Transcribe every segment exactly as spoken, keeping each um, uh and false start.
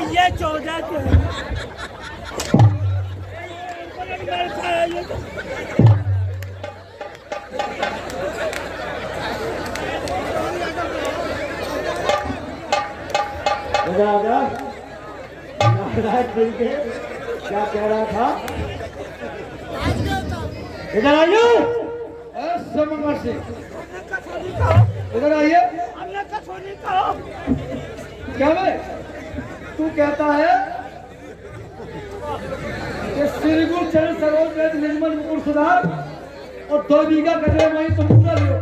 ये चौदह के क्या कह रहा था? इधर आइए, इधर आइए। क्या भाई तू कहता है कि श्री गुरु चरण सरोज वेद निर्मल मुकुर सुधार और दो बीघा कचरे वहीं तुम पूरा लियो।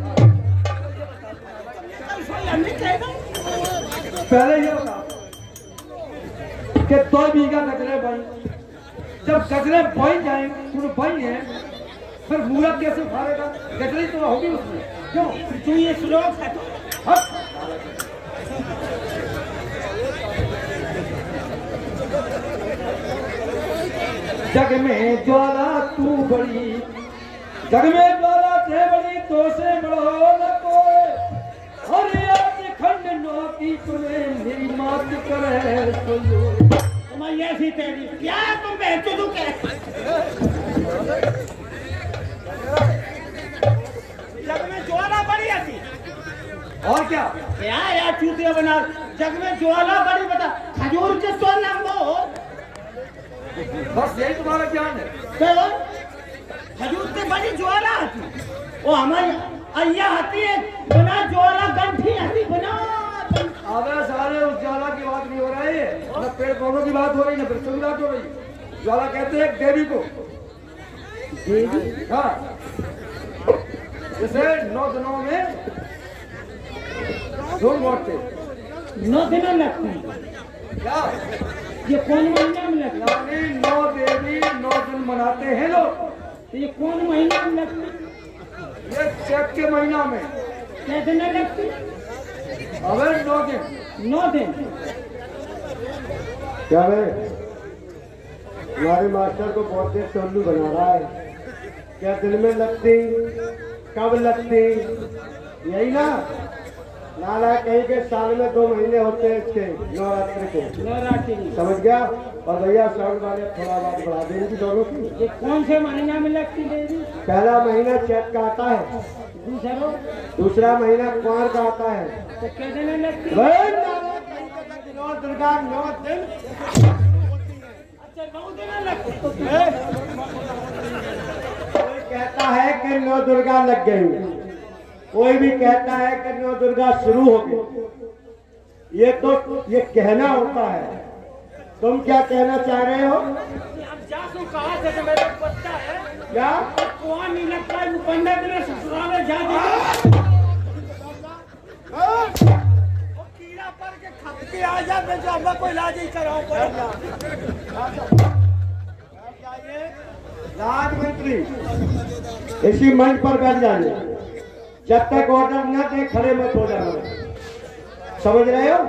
पहले ये बता कि दो बीघा कचरे बन, जब कचरे बन जाए तुम बन है फिर मूला कैसे उखाड़ेगा? कचरे तो होगी उसमें। क्यों तू ये श्लोक है? जग में ज्वाला तू बड़ी, जग में ज्वाला थे बड़ी तो से बड़ो न कोई, और आज खंड नौकी तुम्हें मेरी मात करे सुनो। तुम्हारी ऐसी तेरी क्या तुम बेचो तू क्या? जग में ज्वाला बड़ी आती और क्या क्या यार चूतिया बना? जग में ज्वाला बड़ी बता, खजूर के तो लंबो बस यही तुम्हारा ज्ञान है। तो खजूर से बड़ी ज्वाला आती, वो हमारी अय्या आती है बना ज्वाला गंठी आती बना। अबे सारे उस ज्वाला की बात नहीं हो रही है, न पेड़ पौधों की बात हो रही, न वृक्षों की बात हो रही। ज्वाला कहते हैं देवी को। देवी? हाँ, जैसे नौ दिनों में धूम मोड़ते नौ दिनों लगती क्या? ये कौन महीना में लगता? यानी नौ देवी नौ दिन मनाते हैं लोग। तो ये कौन महीना में लगती? ये चैत के महीना में। क्या दिन लगती? अबे नौ दिन। नौ दिन क्या है? हमारे मास्टर को बहुत देर से उल्लू बना रहा है। क्या दिन में लगती, कब लगती, यही ना? नाला कहीं के साल में दो महीने होते हैं इसके नवरात्रि के। नवरात्रि समझ गया? और भैया साउंड वाले थोड़ा बात बढ़ा देंगे दोनों की। ये कौन से महीना में लगती देवी? पहला महीना चैत का आता है, दूसरा दूसरा महीना कुंवर का आता है। तो क्या दिन लगती? नौ दुर्गा नौ दिन। अच्छा नौ दिन लगती। कोई कहता है कि नौ दुर्गा लग गई, कोई भी कहता है कि नौ दुर्गा शुरू हो गई। ये तो ये कहना होता है। तुम क्या कहना चाह रहे हो? अब जासू कहा था मेरा बच्चा है क्या? कुआं नहीं लगता है, वो पंद्रह दिन ससुराल में जा कीड़ा पड़ के खप के आ जाते जो अब कोई इलाज ही कराओ पड़ेगा। राजमंत्री इसी मंच पर बैठ जाइए, जब तक ऑर्डर न दे खड़े मत हो जाना। समझ रहे हो?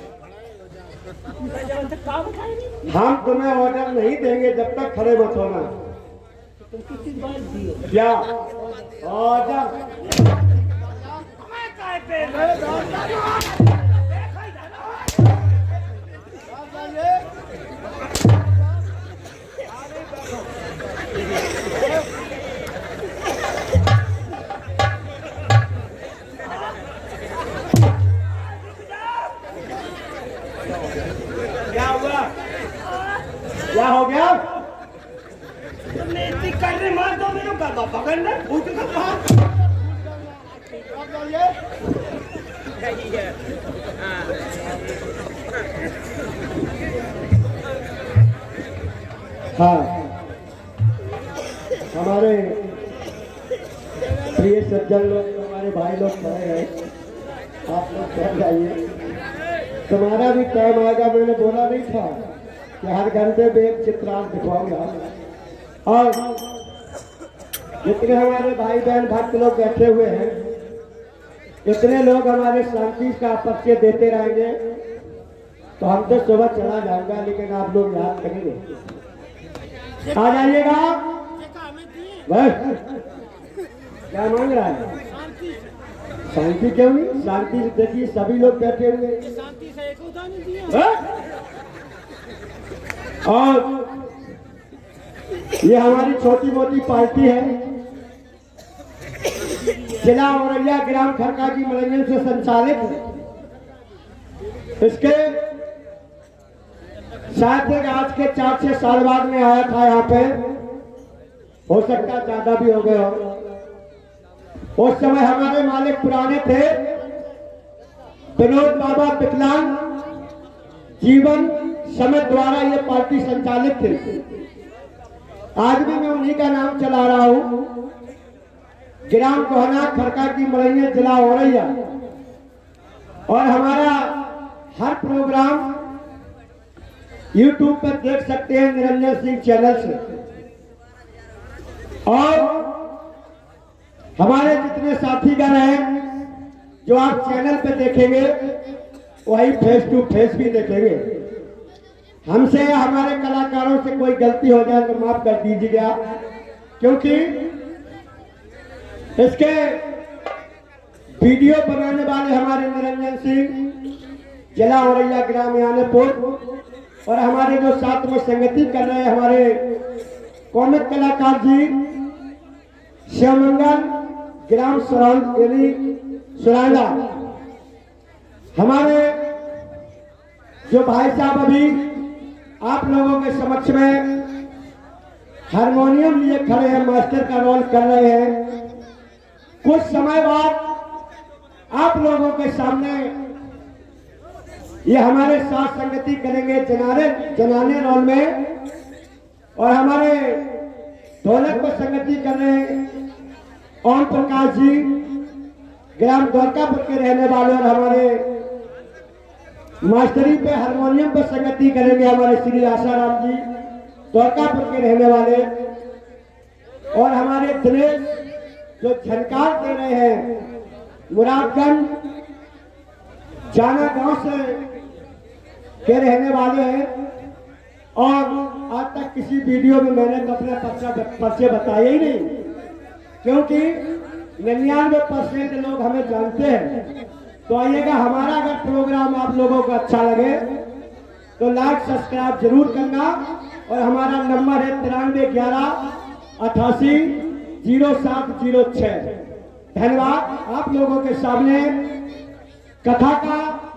हम तुम्हें ऑर्डर नहीं देंगे जब तक खड़े मत होना। क्या ऑर्डर? क्या हो गया? तुमने इतनी करने मार दो मेरे को पकड़ना भूत का बात। हाँ, हमारे प्रिय सज्जन लोग, हमारे भाई लोग खड़े हैं, आप लोग बैठ जाइए। तुम्हारा भी टाइम आएगा, मैंने बोला नहीं था कि हर घंटे में एक चित्रांश दिखवाऊंगा। और जितने हमारे भाई बहन भक्त लोग बैठे हुए हैं, इतने लोग हमारे शांति का परिचय देते रहेंगे तो हम तो सुबह चला जाऊंगा, लेकिन आप लोग याद करेंगे। आ जाइएगा। बस क्या मांग रहा है? शांति क्यों नहीं? शांति से देखिए, सभी लोग बैठे हुए। शांति से एक उदाहरण दिया। और ये हमारी छोटी मोटी पार्टी है, जिला औरैया ग्राम खरका की मनोरंजन से संचालित है। इसके शायद तक आज के चार छह साल बाद में आया था यहाँ पे, हो सकता है ज्यादा भी हो गए हो। उस समय हमारे मालिक पुराने थे विनोद बाबा विकलांग जीवन समिति द्वारा ये पार्टी संचालित थी। आज भी मैं उन्हीं का नाम चला रहा हूं। ग्राम कोहना खरका की मनोरंजन जिला औरैया, और हमारा हर प्रोग्राम यूट्यूब पर देख सकते हैं निरंजन सिंह चैनल से। और हमारे जितने साथीगण हैं जो आप चैनल पे देखेंगे वही फेस टू फेस भी देखेंगे। हमसे या हमारे कलाकारों से कोई गलती हो जाए तो माफ कर दीजिएगा, क्योंकि इसके वीडियो बनाने वाले हमारे निरंजन सिंह जिला औरैया ग्राम यानेपुर, और हमारे जो साथ में संगति कर रहे हैं हमारे कॉमिक कलाकार जी श्यामंगल ग्राम सुरांगा, हमारे जो भाई साहब अभी आप लोगों के समक्ष में हारमोनियम लिए खड़े हैं, मास्टर का रोल कर रहे हैं। कुछ समय बाद आप लोगों के सामने ये हमारे साथ संगति करेंगे जनाने जनाने रोल में, और हमारे ढोलक पर संगति कर रहे हैं ओम प्रकाश जी ग्राम द्वारकापुर के रहने वाले, और हमारे मास्टरी पे हारमोनियम पर संगति करेंगे हमारे श्री आसाराम जी द्वारकापुर के रहने वाले, और हमारे दिनेश जो झनकार दे रहे हैं मुरादगंज जाना गांव से के रहने वाले हैं। और आज तक किसी वीडियो में मैंने तो अपना परिचय बताया ही नहीं, क्योंकि निन्यानवे परसेंट लोग हमें जानते हैं। तो आइएगा, हमारा अगर प्रोग्राम आप लोगों को अच्छा लगे तो लाइक सब्सक्राइब जरूर करना, और हमारा नंबर है तिरानवे ग्यारह अठासी जीरो सात जीरो छह। धन्यवाद। आप लोगों के सामने कथा का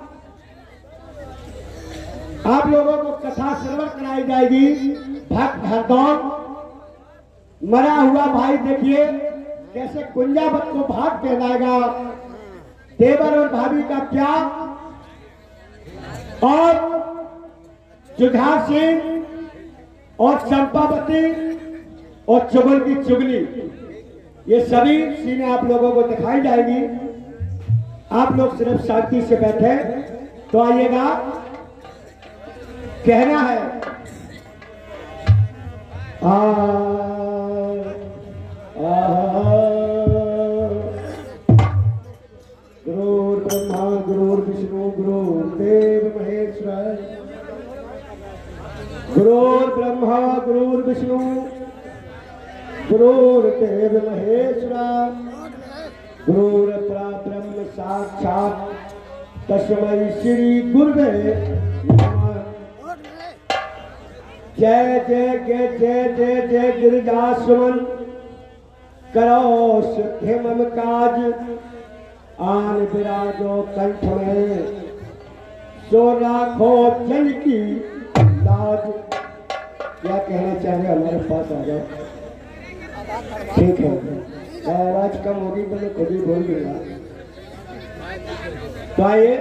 आप लोगों को कथा श्रवण कराई जाएगी। भक्त हरदौल मरा हुआ भाई देखिए कैसे कुंजावत को भाग पहनाएगा, देवर और भाभी का प्यार, और जुझार सिंह और चंपावती और चुगल की चुगली, ये सभी सीने आप लोगों को दिखाई जाएगी। आप लोग सिर्फ शांति से बैठे तो आइएगा। कहना है आ, आ, गुरुर् ब्रह्मा गुरुर्विष्णु गुरुर्देव महेश्वर, गुरुर् ब्रह्मा गुरुर्विष्णु गुरुर्देव महेश्वर, गुरुर्परा ब्रह्म साक्षात् तस्मै श्री गुरुवे नमः। जय जय जय जय जय जय गिरिजा सुमन करो शुद्धि मम काज, आन विराजो कंठ में सो राखो जन की लाज। क्या कहना चाहे हमारे पास आ जाओ, ठीक है। आवाज कम होगी तो मैं खुद ही बोल दूंगा। तो आइए,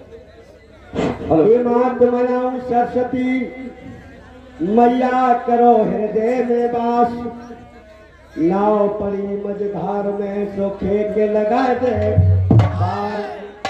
हे मात मनाऊं सरस्वती मैया करो हृदय में वास, नाव पड़ी मझधार में सोखे के लगा दे पार।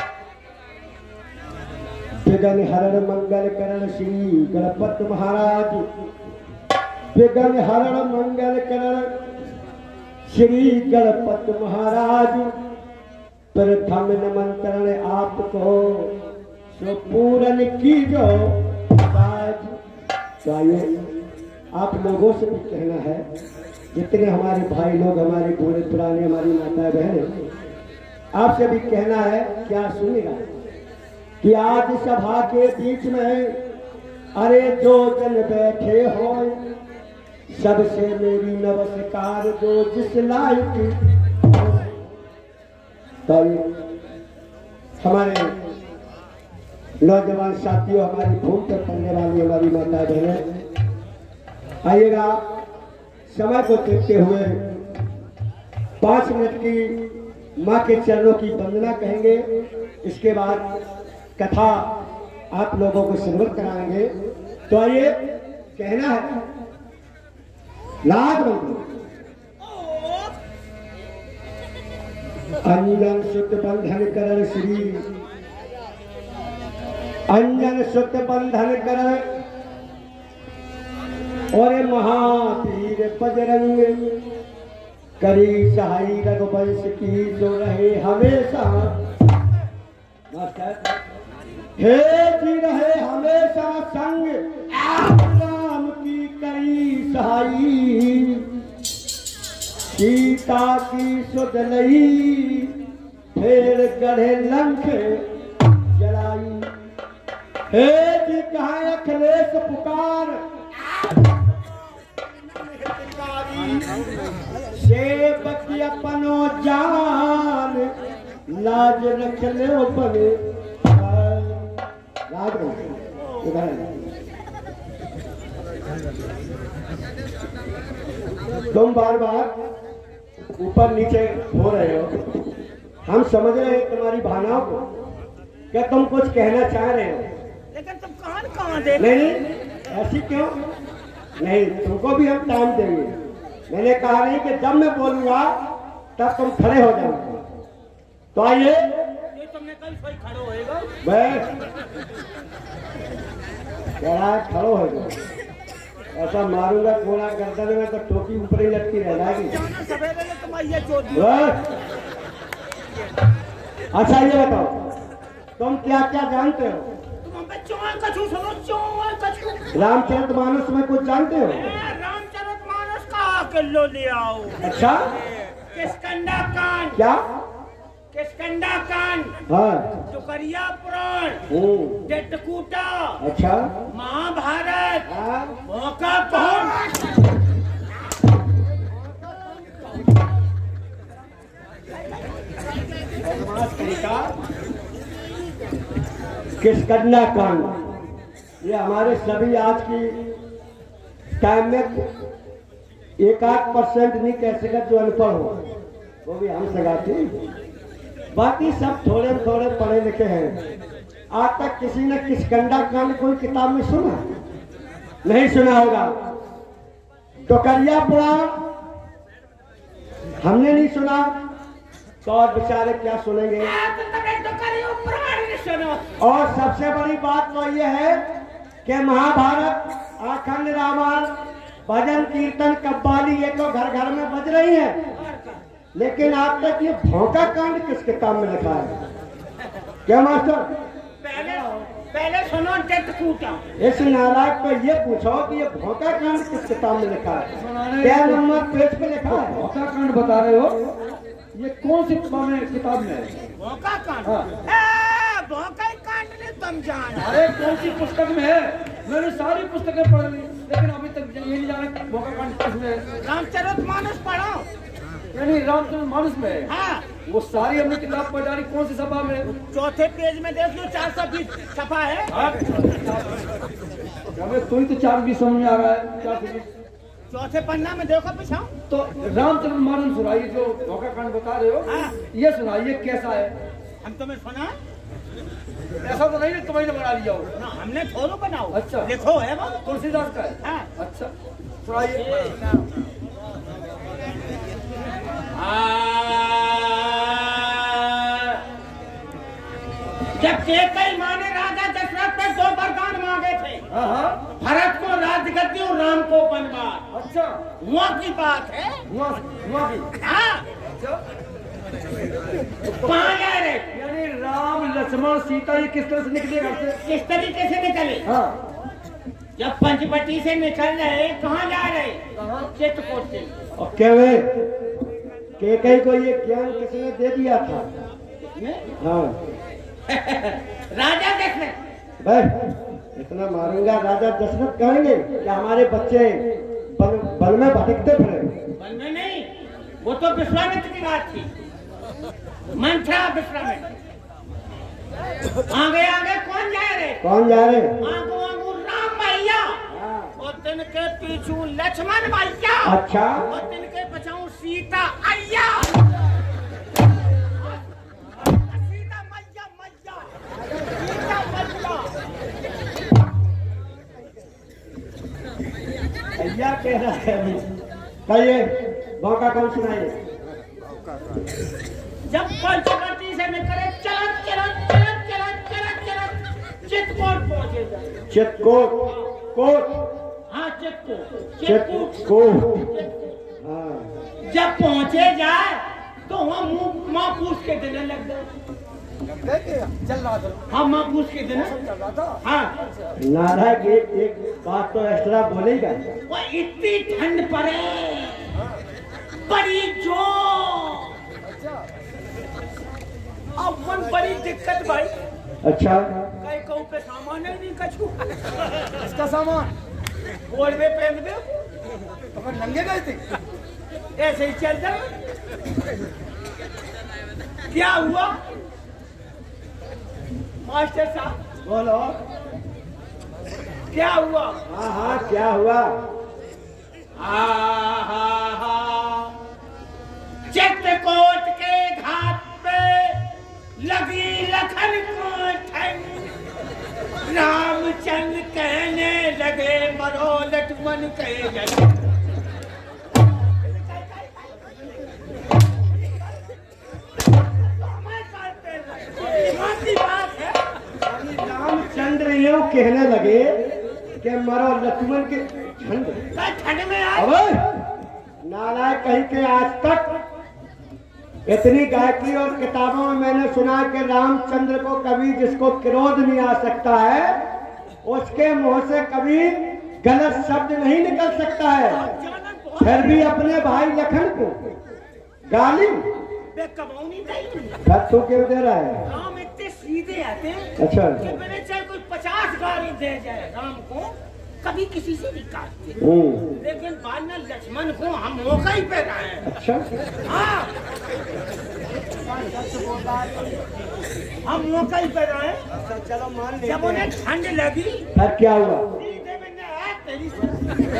विघ्न हरण मंगल करण श्री गणपति महाराज, विघ्न हरण मंगल करण श्री गणपति महाराज। प्रथम निमंत्रण आपको सो पूरन की जो बाज। चाहिए आप लोगों से भी कहना है, जितने हमारे भाई लोग, हमारे बूढ़े पुराने, हमारी माताएं बहनें, आपसे भी कहना है, क्या सुनेगा कि आज सभा के बीच में अरे जो जन बैठे हो सबसे मेरी नमस्कार, जो जिस लायक। तो हमारे नौजवान साथियों, हमारी भूमि पर पड़ने वाली हमारी माता बहनें, आइएगा समय को देखते हुए पांच मिनट की माँ के चरणों की वंदना कहेंगे। इसके बाद कथा आप लोगों को श्रवण कराएंगे। तो आइए, कहना है लाग अंजन सुत बंधन करण श्री, अंजन सुत बंधन करण और महावीर बजरंग, करी सहाई रघुवंश की जो रहे हमेशा। हे जी रहे हमेशा संग, राम की करी सहाई, सीता की सुध लई, फिर गढ़े लंक जलाई। हे जी कहा अखिलेश पुकार, सेवक अपनो जान, लाज रख ले बने राज। तुम बार बार ऊपर नीचे हो रहे हो, हम समझ रहे हैं तुम्हारी भावनाओं को। क्या तुम कुछ कहना चाह रहे हो? लेकिन तुम कहां कहां दे? नहीं, ऐसी क्यों? नहीं, तुमको भी हम टाइम देंगे। मैंने कहा नहीं कि जब मैं बोलूंगा तब तुम खड़े हो जाओगे। तो आइए, ये तुमने कल सही खड़े होएगा। मैं कह रहा है खड़ो होगा, ऐसा मारूंगा कोना गर्दन में तो टोपी ऊपर ही लटकी रह जाएगी। सवेरे में तुम आइए चोट। अच्छा ये बताओ, तुम क्या क्या जानते हो? तुम पे चौवन कछु सुनो, चौवन कछु। रामचरितमानस में कुछ जानते हो? रामचरितमानस का किलो ले आओ। अच्छा, किष्किंधा कांड। क्या? किष्किंधा कांड, हाँ, टुकरिया पुराण, हम्म, डेटकूटा, अच्छा, महाभारत, हाँ, मौका कौन। किष्किंधा कांड, ये हमारे सभी आज की टाइम में एक आध परसेंट नहीं कह सकते जो अनपढ़ हो, वो भी हम सगाते। बाकी सब थोड़े थोड़े पढ़े लिखे हैं। आज तक किसी ने किष्किंधा कांड कोई किताब में सुना? नहीं सुना होगा। टुकरिया पुराण हमने नहीं सुना, तो और बेचारे क्या सुनेंगे? और सबसे बड़ी बात तो यह है कि महाभारत, अखंड रामायण, भजन कीर्तन कव्वाली ये तो घर घर में बज रही है, लेकिन आज तक ये भौंका कांड किस किताब में लिखा है? क्या मास्टर? पहले पहले सुनो डेटकूटा। इस नालायक को ये पूछो कि ये भौंका कांड किस किताब में लिखा है? क्या नंबर पेज पे लिखा है? भौंका कांड बता रहे हो? ये कौन सी किताब में है? भौंका कांड? भौंका कांड ने तुम जाना? अरे कौन सी पुस्तक में है? मैंने सारी पुस्तकें पढ़ ली, लेकिन अभी तक ये नहीं जाना भौंका कांड किसमें है। रामचरितमानस पढ़ो। यानी रामचरितमानस में है? हाँ, वो सारी हमने किताब पढ़ डाली। कौन सी सभा में? चौथे पेज में देख लो, चार सौ बीस छपा है। हमें कोई तो चार बीस समझ में आ रहा है। चार सौ बीस चौथे पन्ना में देखो पीछा। तो रामचरितमानस सुनाइए, जो भौंका कांड बता रहे हो। हाँ, ये सुनाइए कैसा है? हम तुम्हें सुना? ऐसा तो नहीं है तुम्हें बना लिया हो ना, हमने थोड़ो बनाओ। अच्छा, लिखो है वो तुलसीदास का है। हाँ। अच्छा सुनाइए। जब केकई माँ ने राजा दशरथ पे दो वरदान मांगे थे, हाँ, भरत को राजगद्दी और राम को वनवास। अच्छा, वहाँ की बात है। वहाँ वहाँ की। हाँ, अच्छा, कहाँ जा रहे? यानी राम लक्ष्मण सीता ये किस तरह से निकले घर से? किस तरीके से निकले? हाँ, जब पंचवटी से निकल रहे, कहाँ जा रहे? कहाँ? चित्रकूट से। और क्या वे केकई को ये ज्ञान किसने दे दिया था? किसने? हाँ, राजा दशरथ। भाई इतना मारूंगा राजा दशरथ कहेंगे कि हमारे बच्चे बल, बल में भटकते फिरे। बल में नहीं, वो तो विश्वामित्र की बात थी। मन था विश्वामित्र। आगे आगे कौन जा रहे? कौन जा रहे? आगो आगो राम भैया और तिनके पीछू लक्ष्मण भैया। अच्छा। और तिनके बचाऊ सीता अय्या। सीता मैया मैया सीता मैया। भैया कह रहा है अभी। कहिए मौका कौन सुनाइए? जब पंचवटी से निकले चलत चलत चलत चलत चलत चलत चित्रकूट पहुंचे जाए। चित्रकूट कोट। हाँ चित्रकूट चित्रकूट। हाँ। जब पहुंचे जाए तो वहाँ मुंह माँ पूछ के देने लग गए। चल रहा था। हाँ माँ पूछ के देने। चल रहा था। हाँ नारायण की एक बात तो एक्स्ट्रा बोलेगा। वो इतनी ठंड पड़े बड़ी जो अब मन बड़ी दिक्कत भाई। अच्छा। कहीं कहूँ पे सामान ही नहीं कछू। इसका सामान बोर्ड में पहन दे तो फिर नंगे गए थे। ऐसे ही चल जाए। क्या हुआ मास्टर साहब? बोलो। क्या हुआ? हाँ हाँ क्या हुआ? हा हा हा चित्रकूट के घाट पे लगी लखन को ठंड। रामचंद्र कहने लगे मरो लक्ष्मण कहे गए। रामचंद्र यूं कहने लगे कि मरो लक्ष्मण के ठंड ठंड में आए। अब नालायक कहीं के आज तक इतनी गायकी और किताबों में मैंने सुना कि रामचंद्र को कभी जिसको क्रोध नहीं आ सकता है उसके मुंह से कभी गलत शब्द नहीं निकल सकता है। फिर भी अपने भाई लखन को गाली तू क्यों दे रहा है? राम इतने सीधे आते हैं। अच्छा। कि मैंने चाहे कोई पचास गाली दे जाए राम को कभी किसी से नहीं काटते। लेकिन बाद में लक्ष्मण को हम मौका ही पे रहे हैं। अच्छा। हाँ हम मौका ही पे रहे हैं। अच्छा चलो मान लेते जब उन्हें ठंड लगी फिर क्या हुआ? सीधे मैंने आया तेरी से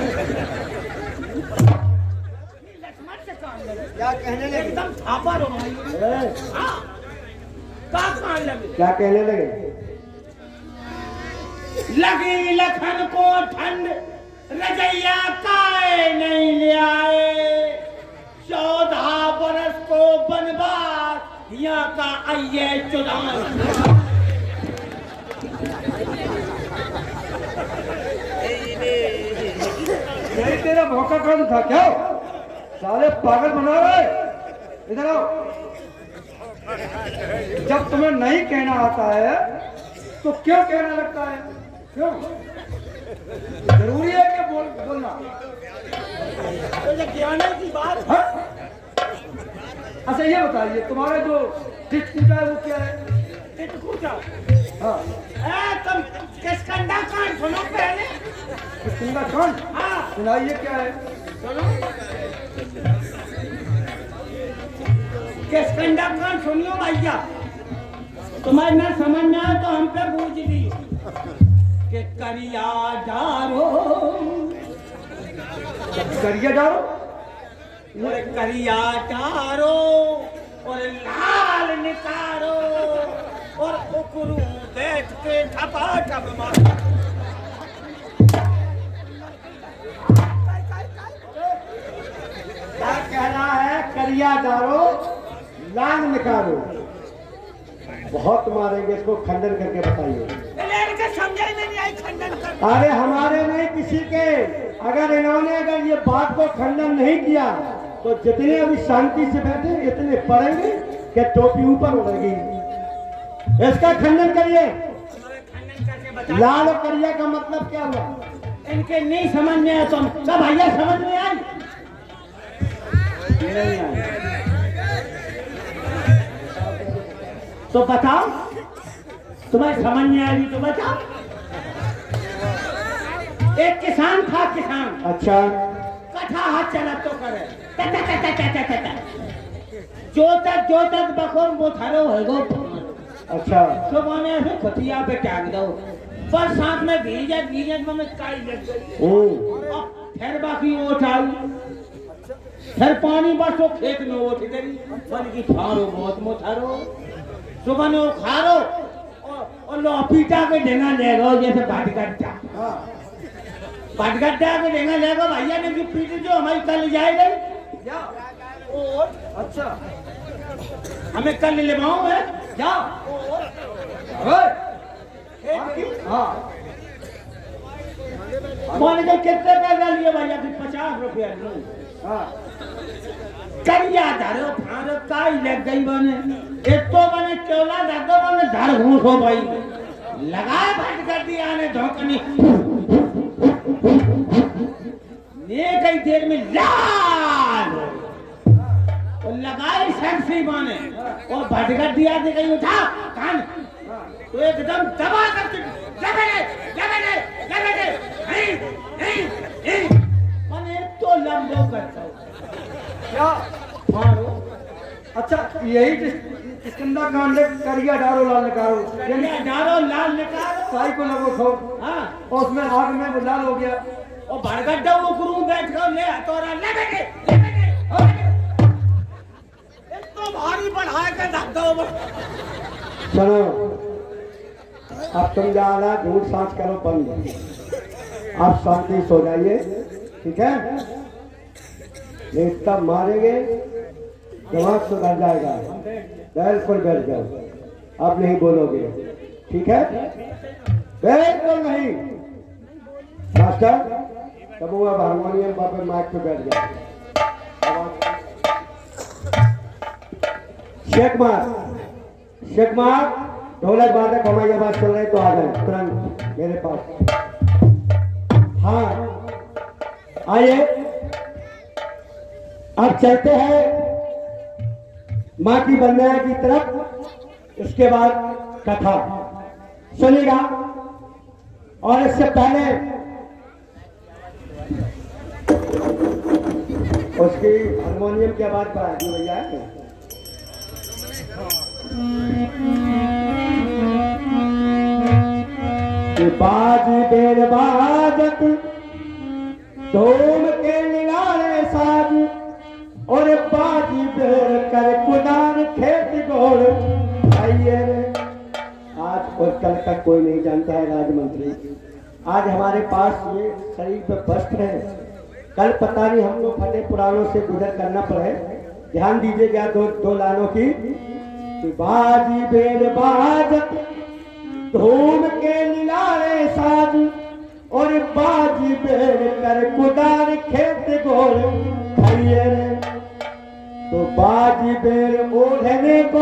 लक्ष्मण से काम लगे। क्या कहने लगे? एकदम थापा रो भाई। हाँ क्या कहने लगे? क्या कहने लगे? लगी लखन को ठंड रजैया काए नहीं ले आए। चौदह बरस को बनवास यहाँ का आइए चुनाव। यही तेरा मौका कौन था क्या? साले पागल बना रहे। इधर आओ। जब तुम्हें नहीं कहना आता है तो क्यों कहने लगता है? क्यों? जरूरी है कि बोल बोलना? तो ये ज्ञान की बात। हाँ? अच्छा ये बताइए तुम्हारा जो टिटकूटा है वो क्या है? टिटकूटा? हाँ। ए तुम किसकंडा कांड सुनो पहले। किसकंडा कांड? हाँ सुनाइए क्या है? सुनो किसकंडा कांड सुनियो भैया। तुम्हारे ना समझ में आए तो हम पे बूझ ली कि करिया डारो करिए डालो और करिया डारो और लाल निकारो और उकरू बैठ के ठपा ठप मारो। क्या कह रहा है? करिया डारो लाल निकालो। बहुत मारेंगे इसको। खंडन करके बताइए। समझ में नहीं आई खंडन कर। अरे हमारे नहीं किसी के। अगर इन्होंने अगर ये बात को खंडन नहीं किया तो जितने अभी शांति से बैठे इतने पड़ेंगे कि टोपी ऊपर उड़ेगी। इसका खंडन करिए। खंडन करके बता। लाल और करिया का मतलब क्या हुआ? इनके नहीं समझ में आया तो सब भैया समझ में आई। नहीं आया। तो बताओ तुम्हें समझ में आई तो बताओ। एक किसान था किसान। अच्छा। कथा हाथ चला तो करे तता तता तता तता जो तक जो तक बखोर वो थारो होगो। अच्छा। सुबह में ऐसे खटिया पे टांग दो पर साथ में भीजत भीजत में काई लग गई। अब फिर बाकी ओठ आई फिर पानी बस वो खेत में ओठ गई बन की थारो बहुत मोथारो सुबह ने वो खारो और लो पीटा के ढेंगा ले गो जैसे भाटगड्ढा। भाटगड्ढा के ढेंगा ले गो भैया ने की पीट जो हमारी कल जाएगा क्या? और अच्छा हमें कल ले लेवाऊं है क्या? हाँ मान के कितने पैसा लिए भैया की पचास रुपया लूं। हाँ करिया धारो फारो काई लग गई बने एक तो बने चौला दादो बने धर घूस हो भाई लगाए भाट कर दिया ने धोकनी ने कई देर में लाल और लगाए सेंसी माने और भाट कर दिया दे कहीं उठा कान तो एकदम दबा कर जबे जबे जबे नहीं नहीं नहीं मने तो लंबो करता क्या मारो। अच्छा यही किस्कंदा कांड करिया डारो लाल निकालो करिया डारो लाल निकालो साई को लगो खो। हाँ और उसमें आग में वो लाल हो गया और भड़गड्ढा वो गुरु बैठ कर ले तोरा ले बेटे ले बेटे एक तो भारी बढ़ाए के धक दो। सुनो अब तुम ज्यादा झूठ सांच करो बंद आप शांति सो जाइए ठीक है। नहीं तब मारेंगे दिमाग सुधर जाएगा बैल पर बैठ जाओ अब नहीं बोलोगे ठीक है। बिल्कुल नहीं मास्टर तब वो अब हारमोनियम पर माइक पे बैठ जाओ। शेख मार शेख मार ढोलक बाधक हमारी आवाज चल रही तो आ जाए तुरंत मेरे पास। हाँ आइए अब चलते हैं मां की बंदना की तरफ। इसके बाद कथा सुनिएगा और इससे पहले उसकी हारमोनियम की आवाज बढ़ा दी भैया। बाज बेर बाजत धूम के निगारे साज और बाजी बेर कर कुदार खेत गोड़ आइए। आज और कल का कोई नहीं जानता है राजमंत्री। आज हमारे पास ये शरीर पे वस्त्र है कल पता नहीं हम लोग फटे पुरानों से गुजर करना पड़े। ध्यान दीजिएगा दो दो लानों की। बाजी बेर बाजत धूम के निलारे साज और बाजी बेर कर कुदार खेत गोड़ खाइए रे। तो बाजी बेर ओढ़ने को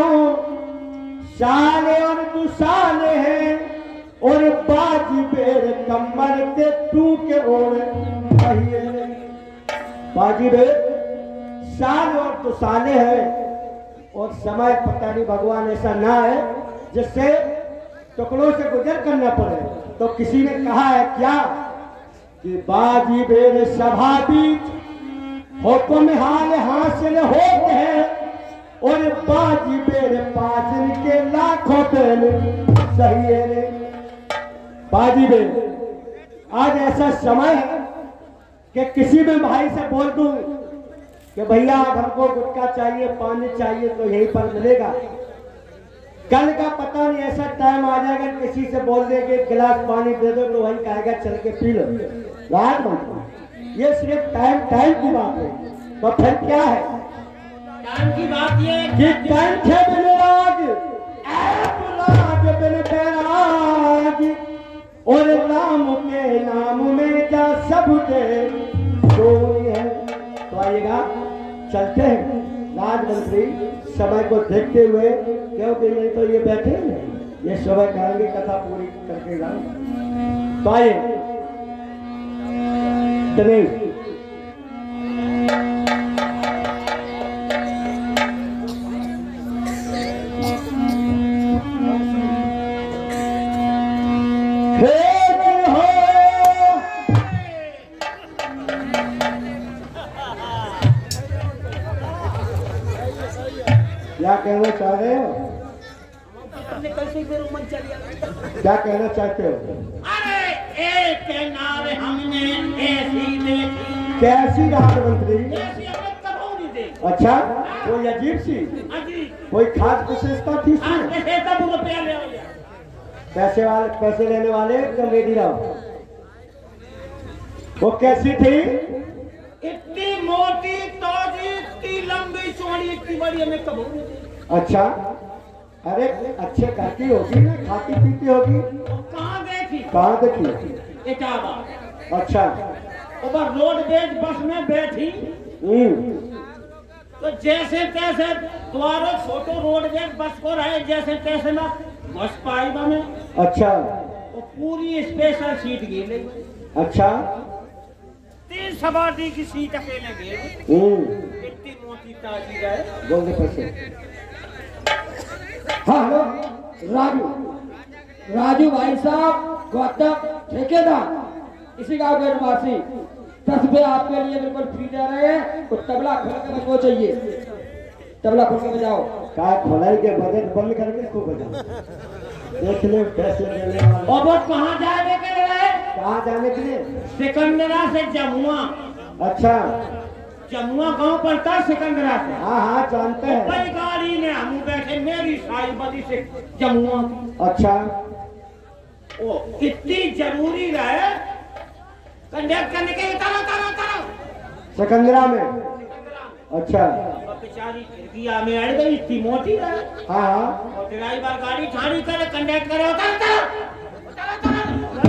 साले और दुसाले हैं और बाजी बेर कमर के तू के ओढ़ खाइए रे। बाजी बेर साल और दुसाले हैं और समय पता नहीं भगवान ऐसा ना है जिससे टुकड़ों से गुजर करना पड़े। तो किसी ने कहा है क्या कि बाजी बेर सभा बीच हुक्म हाल हासिल होते हैं और बाजी बेर पाचन के लाखों तेल सही है रे। बाजी बेर आज ऐसा समय है कि किसी भी भाई से बोल दूं कि भैया हमको गुटखा चाहिए पानी चाहिए तो यहीं पर मिलेगा। कल का पता नहीं ऐसा टाइम आ जाएगा किसी से बोल देंगे गिलास पानी दे दो तो वही कहेगा चल के पी लो। रात ये सिर्फ टाइम टाइम की बात है। तो फिर क्या है टाइम की बात ये कि कंठे बिन राग ऐप लाग बिन बैराग और राम के नाम में जा सब दे कोई है। तो आइएगा चलते हैं राजमंत्री समय को देखते हुए क्योंकि नहीं तो ये बैठे ये समय कहेंगे कथा पूरी करके जाओ। तो आइए दिनेश चाह रहे हो? हमने कैसे मेरे मन चलिया। क्या कहना चाहते हो? अरे एक नारे हमने ऐसी देखी, कैसी राज मंत्री? ऐसी हमने कभी नहीं देखी। अच्छा, कोई अजीब सी, अजी कोई खास विशेषता थी आज इसमें? पैसे सब रुपया ले आओ। पैसे वाले, पैसे लेने वाले कमेडी राव, वो कैसी थी? इतनी मोटी तोजी, इतनी लंबी चौड़ी, इतनी बड़ी हमें कभी नहीं देखी। अच्छा, अरे अच्छे खाती होगी ना, खाती पीती होगी। वो कहाँ देखी? कहाँ देखी? इटावा। अच्छा। ऊपर रोडवेज बस में बैठी हम्म। तो जैसे तैसे द्वारो छोटो रोडवेज बस को रहे, जैसे तैसे ना बस पाई में। अच्छा। वो पूरी स्पेशल सीट गिर गई। अच्छा। तीन सवारी की सीट अकेले गिर। हम्म। इतनी मोटी ताजी रहे। बोल दे पैसे। हाँ हेलो, राजू, राजू भाई साहब, गौतम ठेकेदार, इसी गांव के निवासी। दस रुपये आपके लिए बिल्कुल फ्री दे रहे हैं। तो तबला खोल के बजो चाहिए, तबला खोल के बजाओ। का खोलाई के बजट बंद करके इसको बजाओ। देख ले पैसे देने वाले। और वो कहाँ जाने के लिए? कहाँ जाने के लिए? सिकंदरा से जमुआ। अच्छा। जमुआ गांव पड़ता है सिकंदरा से। हाँ हाँ जानते हैं। बड़ी गाड़ी में हम बैठे, मेरी साई बदी से जमुआ। अच्छा। ओ इतनी जरूरी रहे कंडक्ट करने के, उतारो उतारो उतारो सिकंदरा में। अच्छा। और बेचारी खिड़किया में अड़ गई, इतनी मोटी रहे। हाँ हाँ। और ड्राइवर गाड़ी ठाड़ी करे, कंडक्ट करे, उतारो उतारो उतारो उतारो।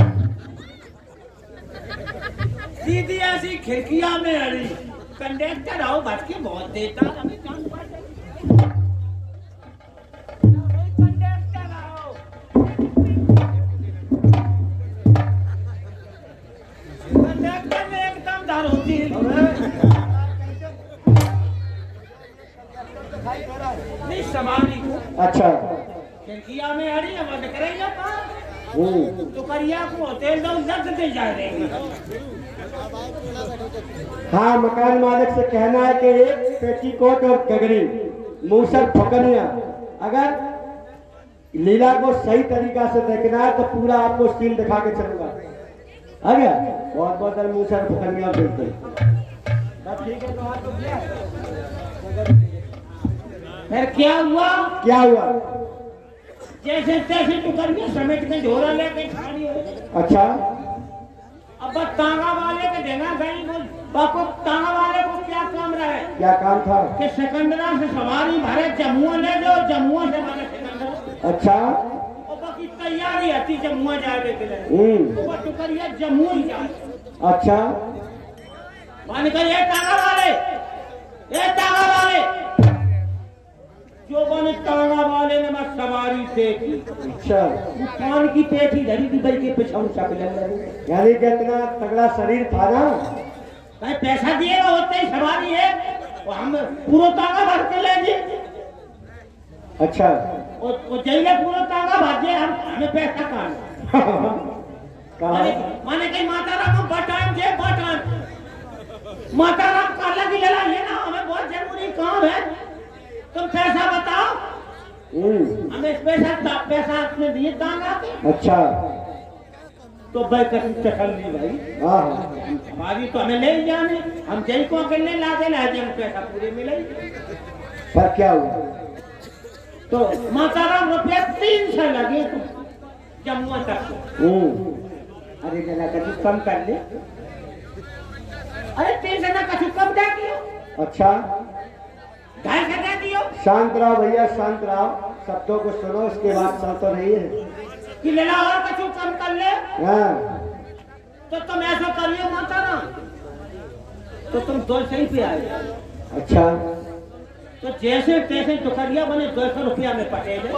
सीधी ऐसी खिड़किया में अड़ी। कंडक्टर आओ बच के बहुत देता, हमें जान पड़ गई। कंडक्टर आओ। कंडक्टर में एकदम डर होती है। नहीं सवारी को। अच्छा। खिड़किया में अड़ी है, बंद करेंगे हम्म। तो करिया को तेल दो लग दे जा रहे हैं। हाँ, मकान मालिक से कहना है कि एक पेटीकोट और गगरी मूसर फकनिया, अगर लीला को सही तरीका से देखना है तो पूरा आपको सीन दिखा के चलूंगा। आ गया? बहुत बहुत मूसर फकनिया भेजते। ठीक है, तो आपको क्या है? फिर क्या हुआ? क्या हुआ? जैसे तैसे टुकड़िया समेट के झोला लेके खड़ी हो। अच्छा। अब बस तांगा वाले के देना गई बोल बापू, तांगा वाले को क्या काम रहे? क्या काम था? कि सिकंदरा से सवारी भरे जमुआ ले लो, जमुआ से भरे सिकंदरा। अच्छा। और बाकी तैयारी आती जमुआ जाने के लिए। हम्म। वो टुकड़िया जमुआ ही जाए। अच्छा। मान कर ये तांगा वाले, ये तांगा वाले, जो बने तांगा वाले ने मैं सवारी देखी। अच्छा। कान की पेटी धरी थी बल्कि पिछाऊ सकल, यानी कि इतना तगड़ा शरीर था ना? भाई पैसा दिएगा होते ही सवारी है, और हम पूरा तांगा भर के लेंगे। अच्छा। और वो जैसे पूरा तांगा भर जाए, हम हमें पैसा कहाँ? माने माने कहीं माता राम को बटान दे, बटान माता राम का अलग ही लड़ा ये ना, हमें बहुत जरूरी काम है। तुम पैसा बताओ। हमें पैसा पैसा आपने दिए तांगा के। अच्छा। तो भाई कसम चखल ली भाई। हाँ। हमारी तो हमें ले जाने, हम जय को अकेले ला दे ला जब पैसा पूरे मिले। पर क्या हुआ? तो माता राम रुपया तीन सौ लगे तो जमुआ तक। अरे जरा कछु कम कर ले। अरे तीन सौ ना कछु कम दे दियो। अच्छा। ढाई सौ दे दियो। शांत रहो भैया, शांत रहो, शब्दों को सुनो, इसके बाद चल तो रही है कि लेला और कछु कम कर ले। हाँ। तो तुम ऐसा करियो माता राम, तो तुम दो सौ पे आए। अच्छा। तो जैसे तैसे टुकड़िया बने दो सौ रुपया में पटेले।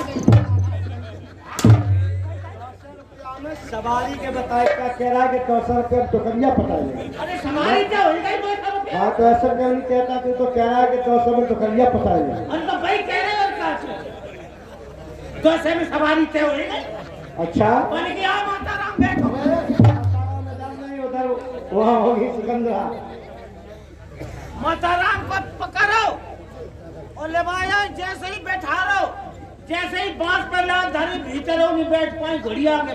सवारी के बताए क्या कह रहा है कि दो सौ रुपये टुकड़िया पटाएंगे? अरे सवारी क्या हो गई दो सौ रुपया? हाँ, तो ऐसा क्यों नहीं कहता? तू तो कह रहा है कि दो सौ में टुकड़िया पटाएंगे। अरे तो भाई कह रहे हो क्या? दो सौ में सवारी तय हो गई। अच्छा। बोले कि आओ माता राम बैठो। नहीं, उधर वहाँ होगी सिकंदरा। माता राम को पकड़ो और ले भाया जैसे ही बैठा रहो, जैसे ही बांस पर लाल धरी भीतर हो नहीं बैठ पाए, घड़िया के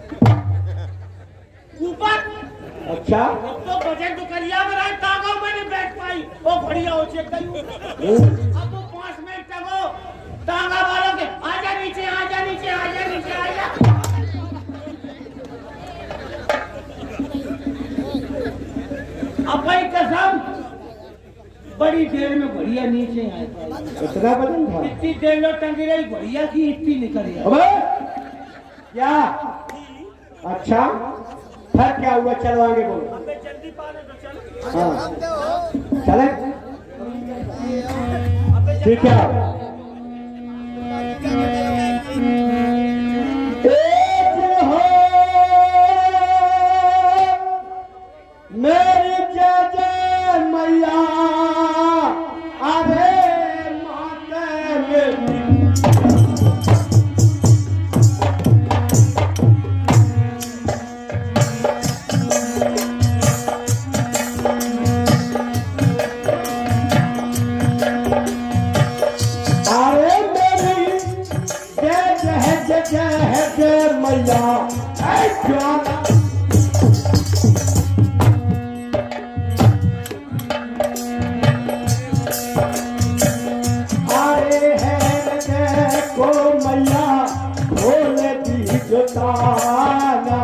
ऊपर। अच्छा तो बजट तो करिया में रहे तागा में नहीं बैठ पाई, वो घड़िया हो चेक करी। अब वो पांच मिनट तक तागा वालों के आजा नीचे, आजा नीचे, आजा नीचे, आजा। अब भाई कसम बड़ी देर में घड़िया नीचे आई। इतना बदन था? इतनी देर लो टंगी रही घड़िया की इतनी निकली। अबे क्या? अच्छा फिर क्या हुआ? चलो आगे बोलो। जल्दी पाले तो चल। हाँ चले ठीक है। एक हो मेरी जय जय मैया, अरे माते मेरी मैया अरे है को मैया खोल दी जोताना।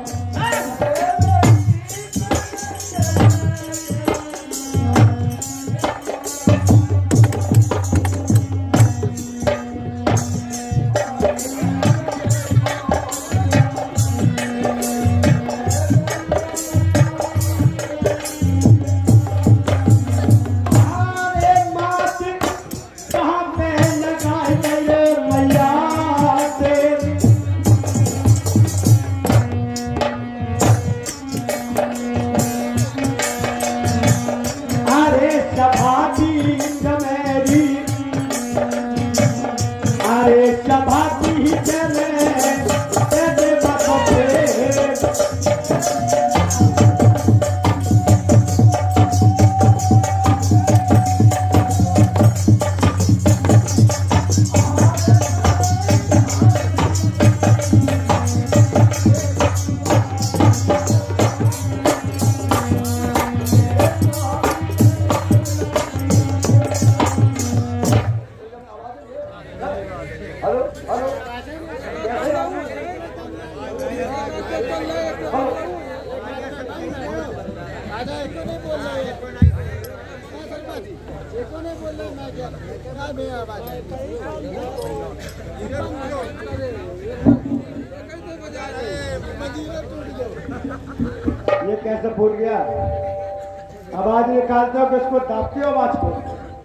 ये कैसे भूल गया? आवाज निकालते हो किसको दाबते हो? आवाज को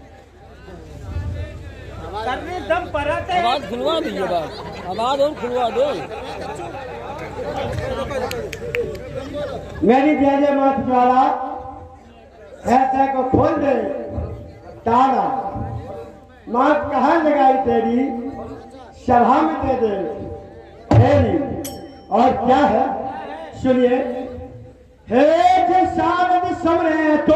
करने दम परत है। आवाज खुलवा दीजिए, बात आवाज और खुलवा दो। मेरी जय जय मात ज्वाला ऐसा को खोल दे तारा। मात कहाँ लगाई तेरी सभा में दे दे तेरी। और क्या है सुनिए। हे जे शारद समरे तो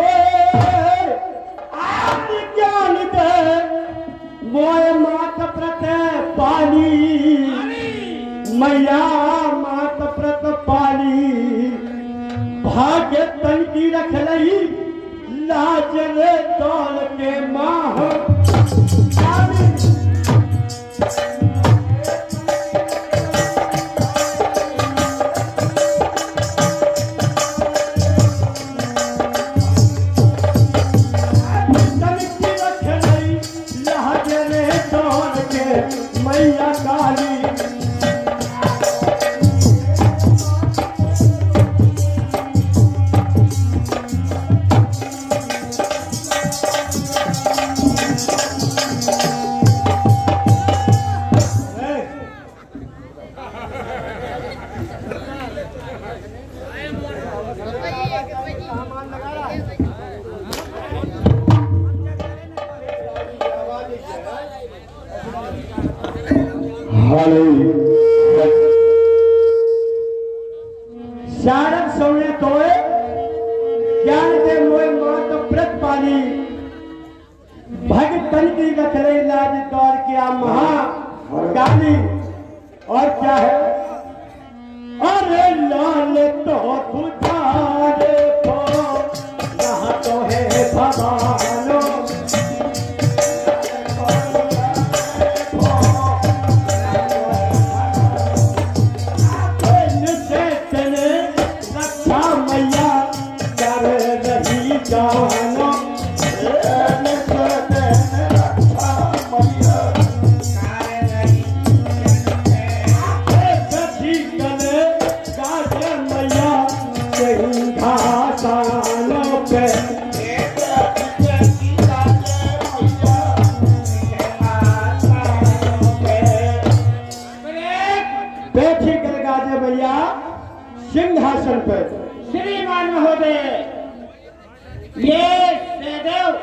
आप ज्ञान दे मोय मात प्रत पाली। मैया मात प्रत पाली भाग्य तन की रख लही लाज रे दौल के माह। मैया काली शारद सौने तोए ज्ञान दे मोए मात प्रत पाली भगत तन की नखरे लाज दौड़ किया महा गाली। और क्या है? अरे लाल तो तुझारे को यहाँ तो है भवानो रक्षा मैया कर रही जानो। बैठी कर गाजे भैया सिंहासन पर। श्रीमान महोदय, ये सहदेव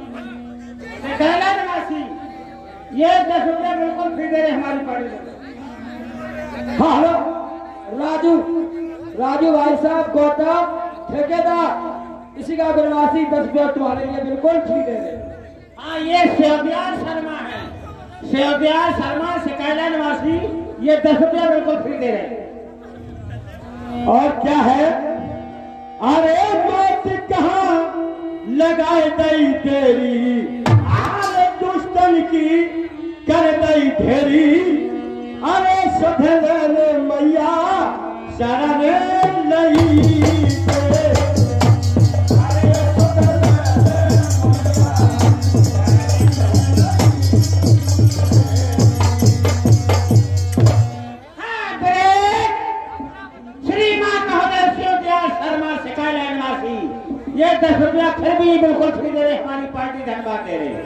निवासी ये दस रुपया बिल्कुल फ्री दे रहे हमारी पार्टी में। हाँ हेलो राजू, राजू भाई साहब गौतम ठेकेदार, इसी का बनवासी दस रुपया तुम्हारे लिए बिल्कुल फ्री दे रहे। हाँ, ये सेवदियार शर्मा है, सेवदियार शर्मा सिकाला निवासी, ये दस रुपया बिल्कुल फ्री दे रहे। और क्या है? अरे बात कहाँ लगाए दई तेरी, अरे दुश्मन की कर दई ढेरी। अरे सधले मैया शरण लई ये दस रुपया फिर भी बिल्कुल फ्री दे रहे हमारी पार्टी, धन्यवाद दे रही।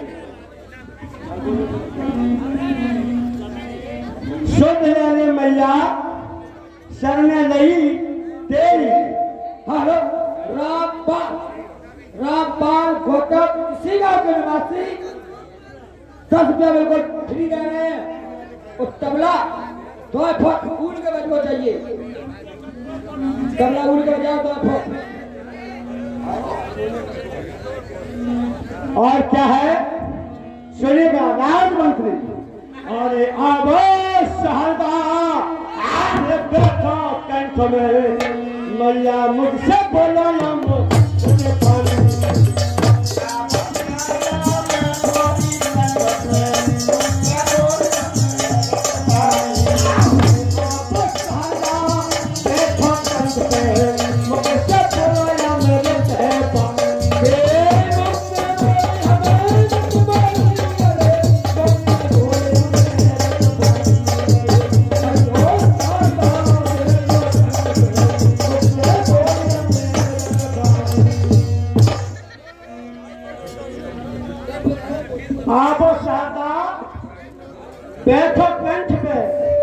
शुद्ध लेने मैया शरण लई तेरी। हेलो रामपाल, रामपाल गौतम, इसी गांव के निवासी दस रुपया बिल्कुल फ्री दे रहे हैं। और तबला दो फुट ऊल के बजो चाहिए, तबला ऊल के बजाओ दो फुट। और क्या है? सुनेगा राजमंत्री। अरे आबो सहरदा आरे बैठो कंठ में, मैया मुझसे बोलो ना मुझसे पानी। आबो शारदा बैठो कंठ पे,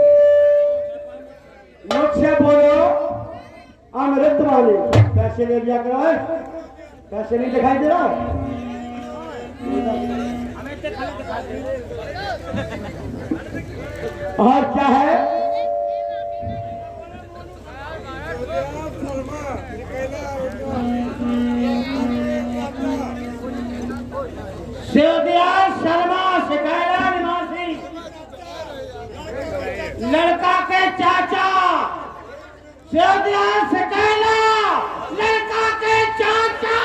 मुझसे बोलो अमृत वाली। पैसे ले लिया करो, पैसे नहीं दिखाई दे रहा। और क्या है? सेवदियार शर्मा सिकाला निवासी, लड़का के चाचा सेवदियार सिकाला, लड़का के चाचा।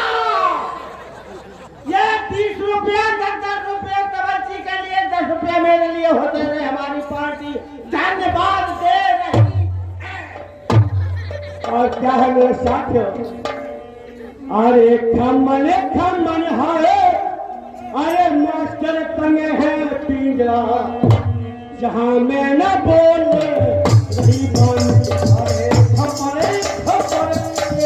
ये बीस रुपया दस दस रुपये कवंची के लिए दस रुपया मेरे लिए होते रहे हमारी पार्टी, धन्यवाद दे रही। और क्या है मेरे साथियों? अरे खमन खमन हाय, अरे मास्टर तंगे हैं पिंजरा, जहां मैं न बोले रही बन। अरे खमन खमन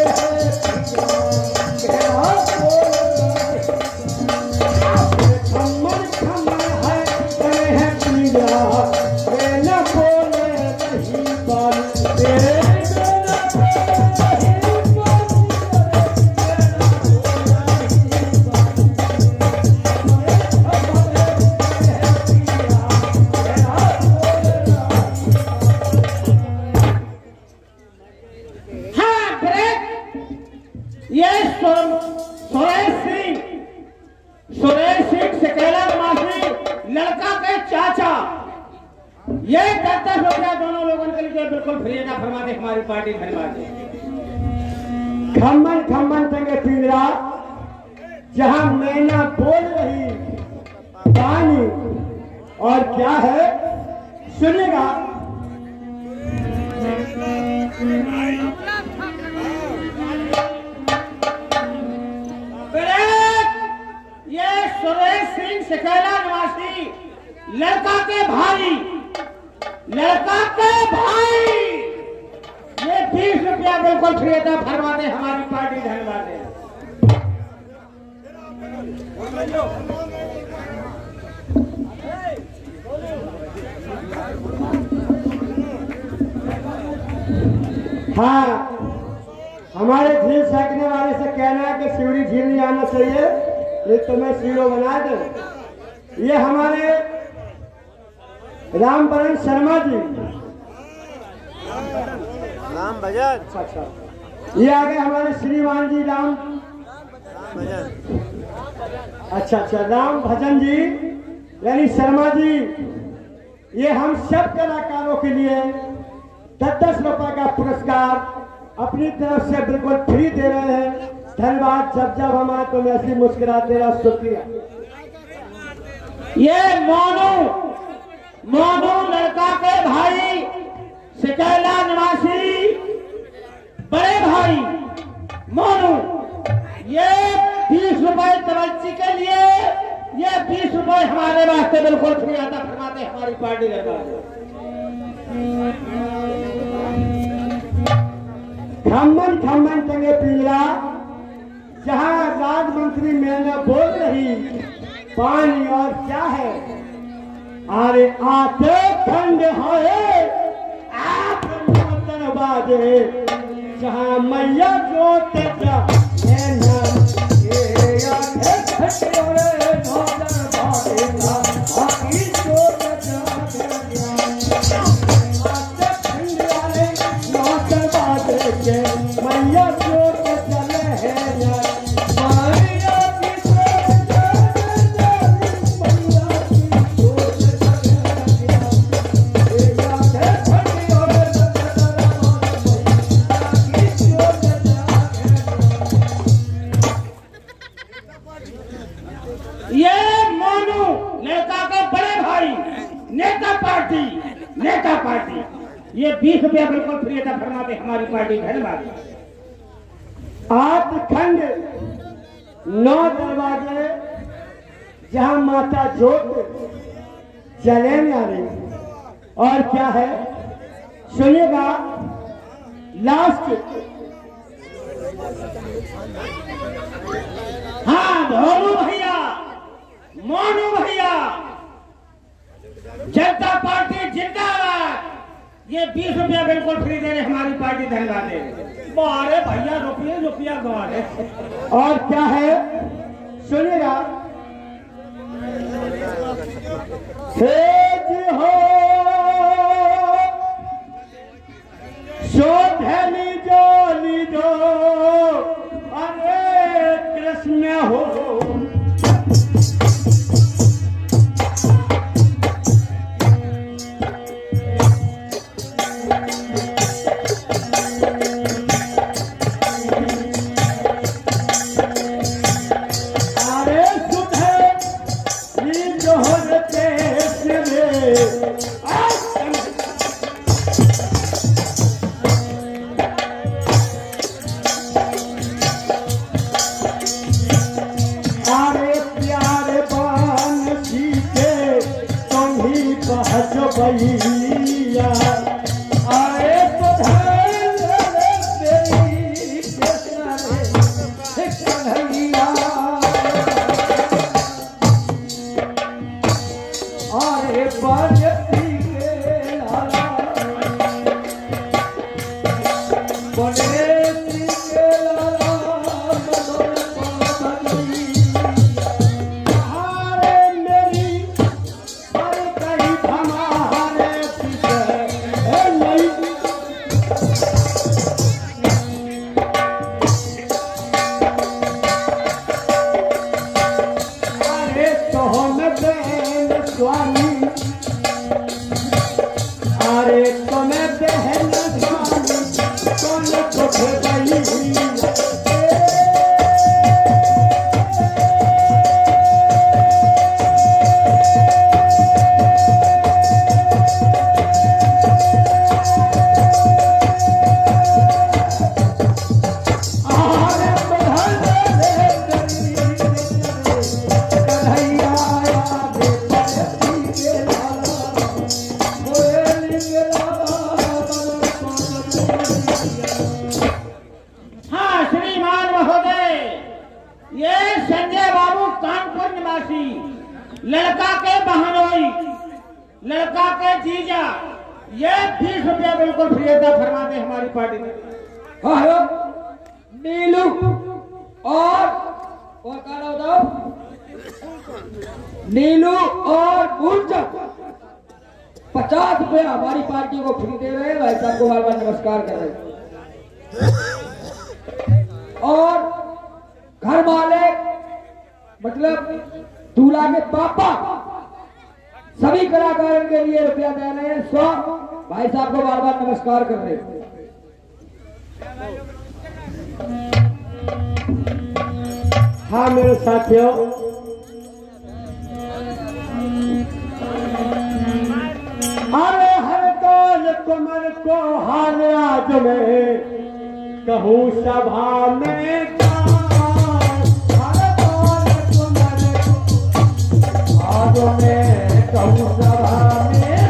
खमन खमन है तंगे हैं पिंजरा, मैं न बोले रही बन। रुपये बिल्कुल फ्री का फरमाते हमारी पार्टी। धन्यवाद। खम्मन खम्मन तंगे पिंजरा, जहां मैना बोल रही पानी, और क्या है सुनेगा। ये सुरेश सिंह सिकेला निवासी लड़का के भाई, लड़का के भाई, ये बीस रुपया बिल्कुल फ्री था फरमाते हमारी पार्टी। धन्यवाद। हाँ, हमारे झील फेंकने वाले से कहना है कि शिवरी झील नहीं आना चाहिए, ये तुम्हें सीरो बना दे। ये हमारे रामबरन शर्मा जी, राम भजन। अच्छा, ये आ गए हमारे श्रीमान जी राम भजन। अच्छा अच्छा राम भजन जी यानी शर्मा जी, ये हम सब कलाकारों के लिए दस दस रुपए का पुरस्कार अपनी तरफ से बिल्कुल फ्री दे रहे हैं। धन्यवाद। जब जब हम आए तो ऐसी मुस्कुराते रहा। शुक्रिया। ये मोनू मोनू लड़का के भाई सिकेला निवासी बड़े भाई मोनू, ये बीस रुपए तवज्जी के लिए, ये बीस रुपए हमारे वास्ते बिल्कुल फ्री आता फरमाते हमारी पार्टी लगा। खम्मन खम्मन टंगे पिंजरा, जहां राज मंत्री मैंने बोल रही पानी, और क्या है। अरे आते ठंड है आप नौतन बाजे, जहां मैया जोत जा मैया जोत चले है। ये मोनू लड़का के बड़े भाई नेता पार्टी, नेता पार्टी, ये बीस रुपया बिल्कुल फ्री था फरमाते हमारी पार्टी। धन्यवाद। आठ खंड नौ दरवाजे, जहां माता जोत चले आ रही, और क्या है सुनिएगा। लास्ट हाँ मोनू भैया, मोनू भैया, जनता पार्टी जिंदाबाद, ये बीस रुपया बिल्कुल फ्री दे रहे हमारी पार्टी। धन्यवाद। बारे भैया रुपये रुपया गवारे। और क्या है सुनिएगा। सेज हो शोधली जो लीजो, अरे कृष्ण हो। भैया आए तो भैया आए बाजती के लाला बड़े के लाला स्वामी अरे तुम्हें बहन लड़का के बहनोई, लड़का के जीजा, ये बीस रुपया बिल्कुल फ्री था फरमाते हमारी पार्टी में। हाँ नीलू और और क्या नाम बताओ? नीलू और गुंजा पचास रुपए हमारी पार्टी को फ्री दे रहे हैं। भाई साहब को बार बार नमस्कार कर रहे हैं। और घर मालिक मतलब दूल्हा के पापा सभी कलाकारों के लिए रुपया दे रहे हैं। सौ भाई साहब को बार बार नमस्कार कर रहे हैं। हाँ मेरे साथियों, अरे हर दौल कुमर को हार आज में कहूँ सभा में में कहूँ सभा में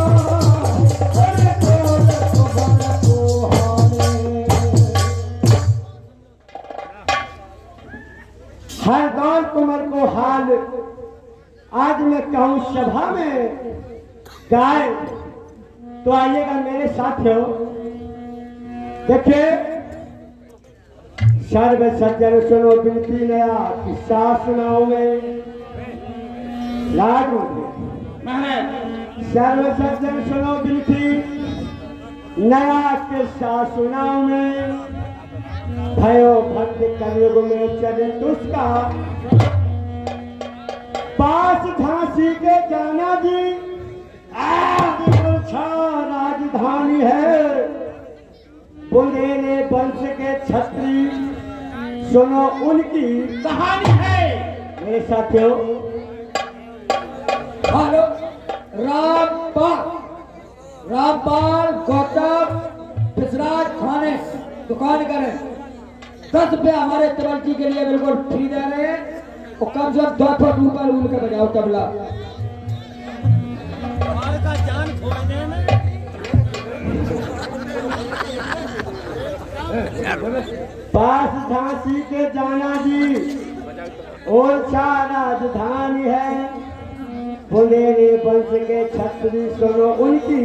हर दौर कुमर को हाल आज मैं कहूँ सभा में गाय। तो आइएगा मेरे साथियों, देखिए सर्व सज्जन सुनो बिनती नया किस्सा सुनाओ में लाड सर्व सज्जन सुनो बिनती नया किस्सा सुनाओ में भयो भक्त कलयुग में चले तुझका पास झांसी के जाना जी आज राजधानी है। बुंदेले वंश के छत्री सुनो उनकी कहानी है। मेरे साथियों, हेलो रामपाल रामपाल गौतम पिछराज खाने दुकान करें दस रुपया हमारे तबलची के लिए बिल्कुल फ्री दे रहे हैं। और कम से कम दो फुट ऊपर उड़ के बजाओ तबला। का जान खोने में पास झांसी के जाना जी ओरछा राजधानी है। बुंदेले वंश के छत्री सुनो उनकी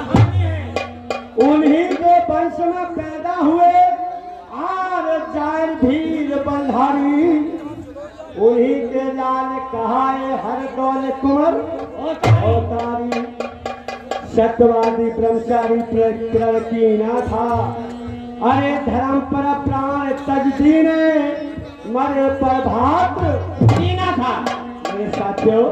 उन्हीं के वंश में पैदा हुए आर जायर भीर बंधारी। उन्हीं के लाल कहाए हर दौल कुंवर अवतारी। सत्यवादी ब्रह्मचारी प्रण कीना था, अरे धर्म पर प्राण तज दीने मरे पर भात जीना था। मेरे साथियों,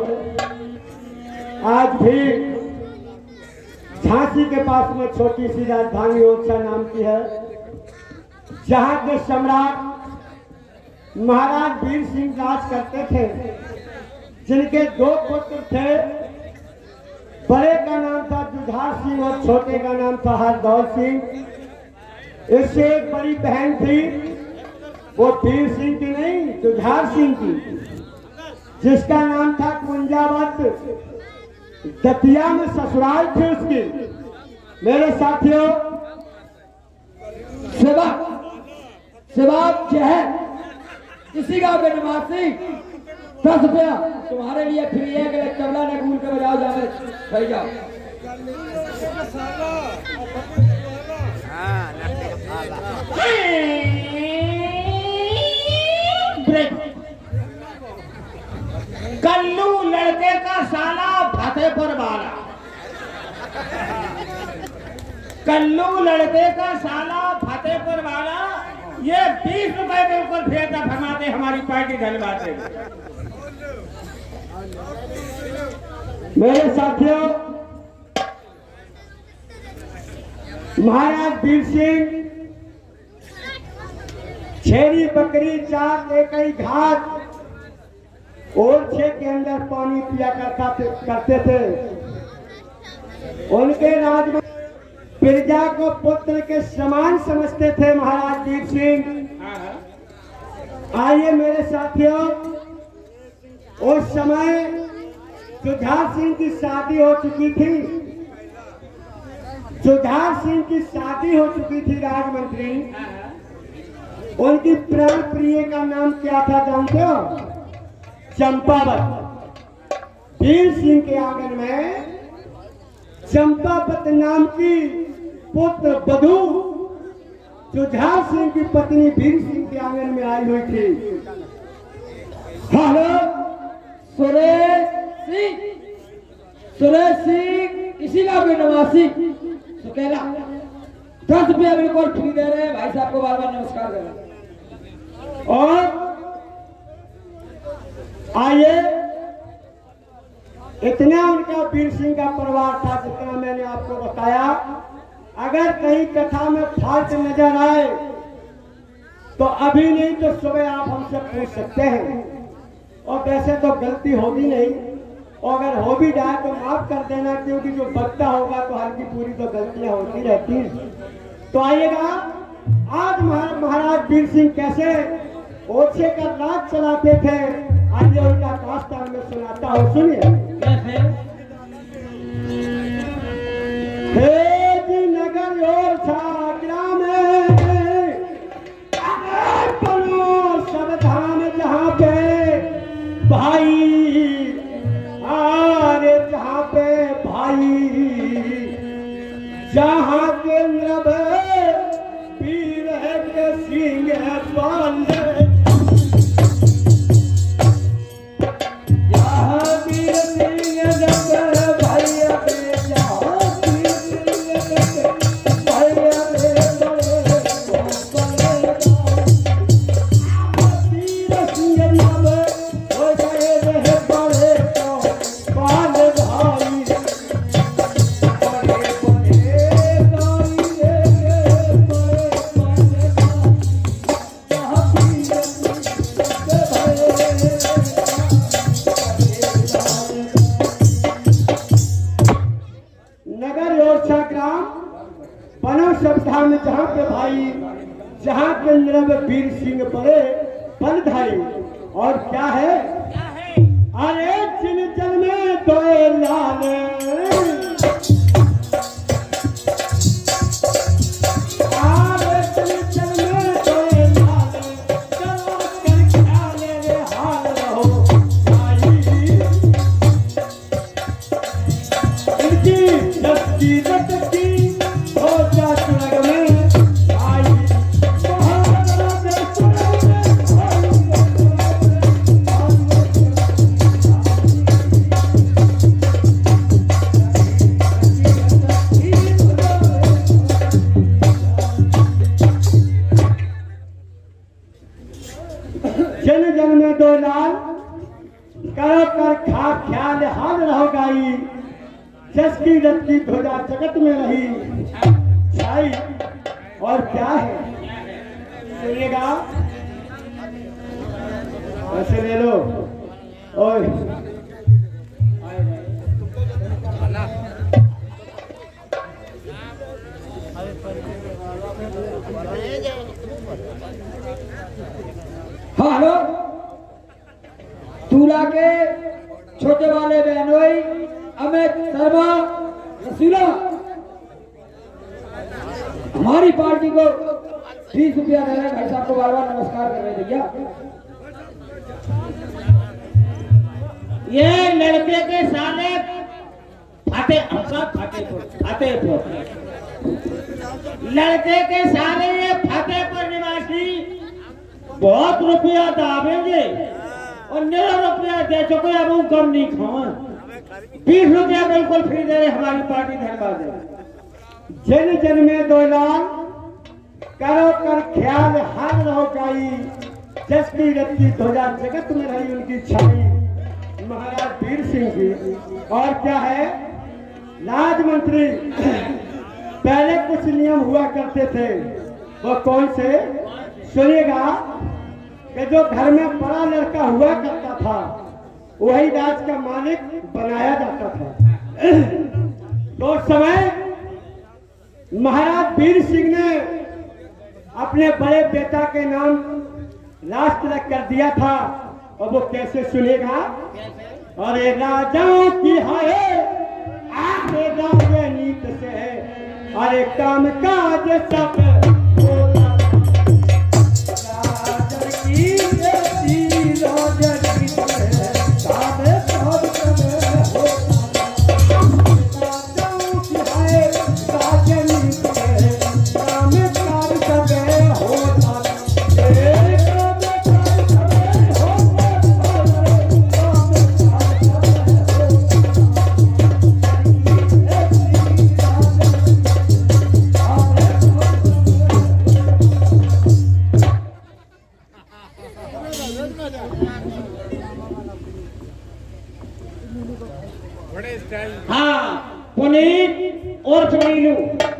आज भी झांसी के पास में छोटी सी राजधानी ओरछा नाम की है, जहां के सम्राट महाराज वीर सिंह राज करते थे, जिनके दो पुत्र थे। बड़े का नाम था जुझार सिंह और छोटे का नाम था हरदौल सिंह। इससे एक बड़ी बहन थी, वो वीर सिंह की नहीं जुझार सिंह की, जिसका नाम था कुंजावत। दतिया में ससुराल थे उसकी। मेरे साथियों, सेवा सेवा जहर इसी गांव के निवासी दस रुपया तुम्हारे लिए फ्री है। अगर तबला ने कूल के बजाओ जाने भाई जाओ। कल्लू लड़के का साला फतेहपुर वाला, कल्लू लड़के का साला फतेहपुर वाला, ये बीस रुपए बिल्कुल फेंका फरमाते हमारी पार्टी धन्यवाद है। मेरे साथियों, महाराज वीर सिंह छेरी बकरी चार एक ही घाट और छे के अंदर पानी पिया करता करते थे। उनके राज में प्रजा को पुत्र के समान समझते थे महाराज वीर सिंह। आइए मेरे साथियों, उस समय सुधार सिंह की शादी हो चुकी थी। सुधार सिंह की शादी हो चुकी थी राजमंत्री। उनकी प्राण प्रिय का नाम क्या था जानते हो? चंपावत। वीर सिंह के आंगन में चंपावत नाम की पुत्र वधू सुधार सिंह की पत्नी वीर सिंह के आंगन में आई हुई थी। हेलो सुरेश सिंह, सुरेश सिंह इसी गांव के निवासी सुकेला दस रुपया बिल्कुल फ्री दे रहे हैं। भाई साहब को बार बार नमस्कार कर रहे हैं। और आइए, इतना उनका वीर सिंह का परिवार था जितना मैंने आपको बताया। अगर कहीं कथा में फाल्ट नजर आए तो अभी नहीं तो सुबह आप हमसे पूछ सकते हैं। और वैसे तो गलती होगी नहीं, और अगर हो भी जाए तो माफ कर देना, क्योंकि जो बचता होगा तो हल्की पूरी तो गलतियां होती रहती हैं। तो आइएगा, आज महाराज वीर सिंह कैसे ओछे का राज चलाते थे, आइए उनका दास्तान में सुनाता हूँ, सुनिए। हे जी नगर और ग्राम सब धाम जहाँ पे भाई, अरे जहाँ पे भाई, जहाँ के नभ वीर के सिंह बांधे, जहाँ पे भाई, जहाँ के नृभ वीर सिंह बड़े बलधारी। और क्या है? अरे जिन जल में दोए लाल, अरे जिन जल में दोए लाल, चलो कर ख्याल रे हाल रहो भाई। इनकी दस्ती दस्ती हो जा सुरग में, जन जन में दो लाल, करो कर खा ख्याल हाल रहो गाई। जस की रत की ध्वजा जगत में रही छाई। और क्या है सुनिएगा, ऐसे ले लो। और हाँ हेलो, दूल्हा के छोटे वाले बहनोई अमित शर्मा रसीला हमारी पार्टी को बीस रुपया दे रहे हैं। भाई साहब को बार बार नमस्कार कर रहे हैं भैया। ये लड़के के साले फाटे फतेहपुर फतेहपुर लड़के के साले ये फतेहपुर निवासी बहुत रुपया दावेंगे और मेरा रुपया दे चुके, अब वो कम नहीं खाओ। बीस रुपया बिल्कुल फ्री दे रहे हमारी पार्टी। धन्यवाद है। जन जन में दो लाल, करो कर ख्याल हाल रहो गाई। जस की रत्ती ध्वजा जगत में रही उनकी छाई, महाराज वीर सिंह की। और क्या है, राज मंत्री पहले कुछ नियम हुआ करते थे, वो कौन से? सुनिएगा कि जो घर में बड़ा लड़का हुआ करता था वही राज का मालिक बनाया जाता था। तो उस समय महाराज वीर सिंह ने अपने बड़े बेटा के नाम राज तिलक कर दिया था। और वो कैसे सुनेगा? अरे राजाओं की है आगे राजनीत से है, अरे काम काज सब राजा की बेटी राजनीत से काम सब सब राजाओं की है राजनीत से काम काज सब होता हाँ पुनीत और नीलू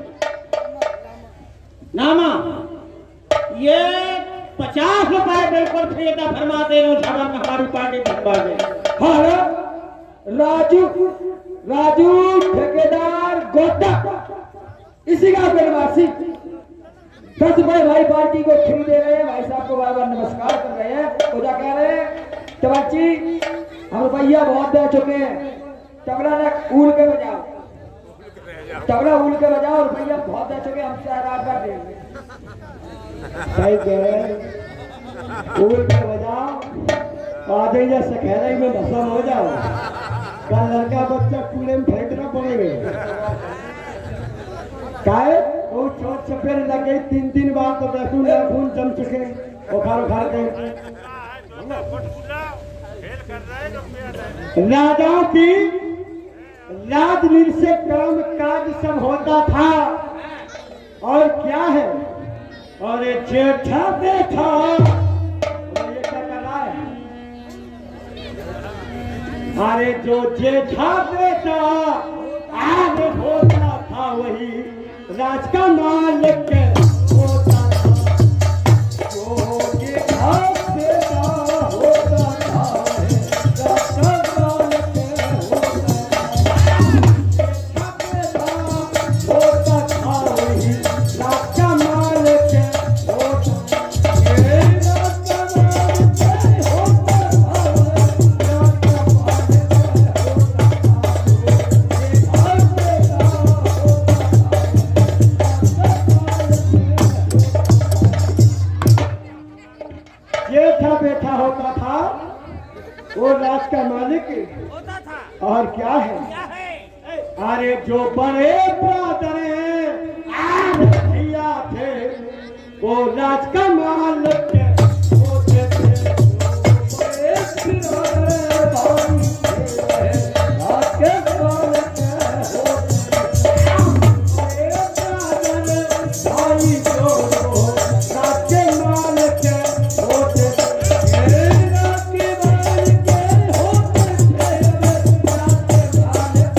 नामा ये पचास रुपए बिल्कुल फ्री का फरमाते हैं हमारी पार्टी फरमा दे। हाँ राजू राजू ठेकेदार गोटा इसी का निवासी दस रुपए भाई पार्टी को फ्री दे रहे हैं। भाई साहब को बार बार नमस्कार कर रहे हैं। पूजा कह रहे हैं तबची हम रुपया बहुत दे चुके हैं, तबला ने उल के बजाओ, तबला उल के बजाओ, रुपया बहुत दे चुके हम रात भर देंगे। सही कह रहे हैं, उल के बजाओ आ जाइए सखेरा में भसम हो जाओ। कल लड़का बच्चा कूड़े में फेंकना पड़ेगा। काहे वो चोट चपेट लग गई तीन तीन बार तो बैठूं खून जम चुके उखाड़ उखाड़ के। राजाओं की राजनीति से काम काज सब होता था। और क्या है? और जेठा बेटा ये क्या कर रहा है? अरे जो जेठा बेटा आगे होता था वही राज का मालिक होता था। जो जेठा बेटा होता था राज का मालिक होता था, वही राज का मालिक होता जेठा बेटा होता था वो राज का मालिक होता था। और क्या है? क्या है? अरे जो बड़े ब्रादर भैया थे वो राज का मालिक होते थे। बड़े ब्रादर भाई थे, राज के मालिक होते थे। बड़े ब्रादर भाई जो राज के मालिक होते थे। राज के मालिक होते थे, राज के मालिक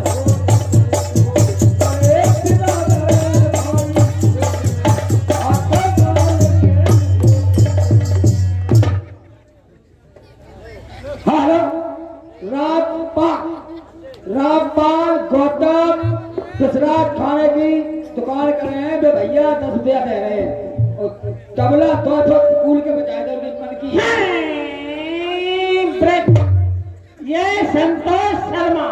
रामपाल गौतम गुजरात खाने की दुकान कर रहे हैं। वे भैया दस रुपया दे रहे हैं और तबला दो सौ कूल के बजाय दो मन की। ये संतोष शर्मा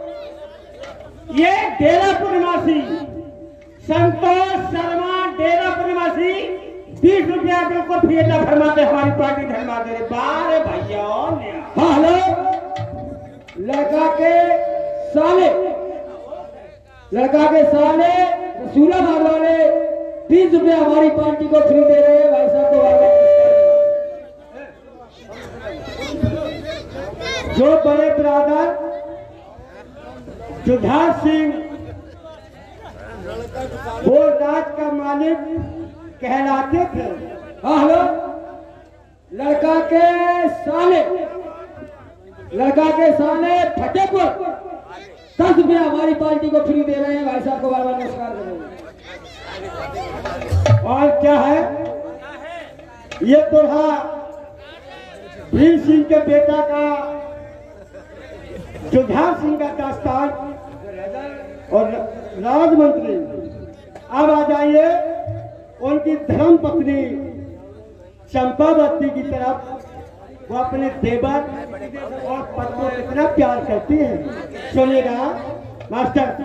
ये डेरापुर निवासी संतोष शर्मा डेरापुर निवासी बीस रुपया बिल्कुल फ्री का फरमाते हमारी पार्टी धर्मा दे रहे बारे भैया। हाँ हेलो लड़का के साले लड़का के साले रसूला भाग वाले बीस रुपया हमारी पार्टी को फ्री दे रहे हैं। भाई साहब को जो बड़े ब्रादर जुझार सिंह वो राज का मालिक कहलाते थे। हाँ हेलो लड़का के साले लड़का के साले फतेहपुर दस रुपया हमारी पार्टी को फ्री दे रहे हैं। भाई साहब को बार बार नमस्कार कर रहे हैं। और क्या है? ये दोहा वीर सिंह के बेटा का जुझार सिंह का दास्तान और राजमंत्री। अब आ जाइए उनकी धर्म पत्नी चंपावती की तरफ। वो अपने देवर और पति को कितना प्यार करती है, सुनिएगा मास्टर।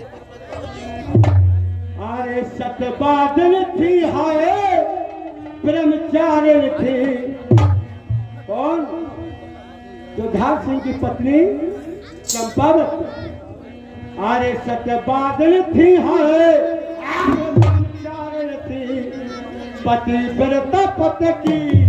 अरे सतबादल थी हाय ब्रह्मचारिणी थी। कौन? जुझार सिंह की पत्नी चंपावती। अरे सतबादल थी हाय ब्रह्मचारिणी थी, पति व्रता पति की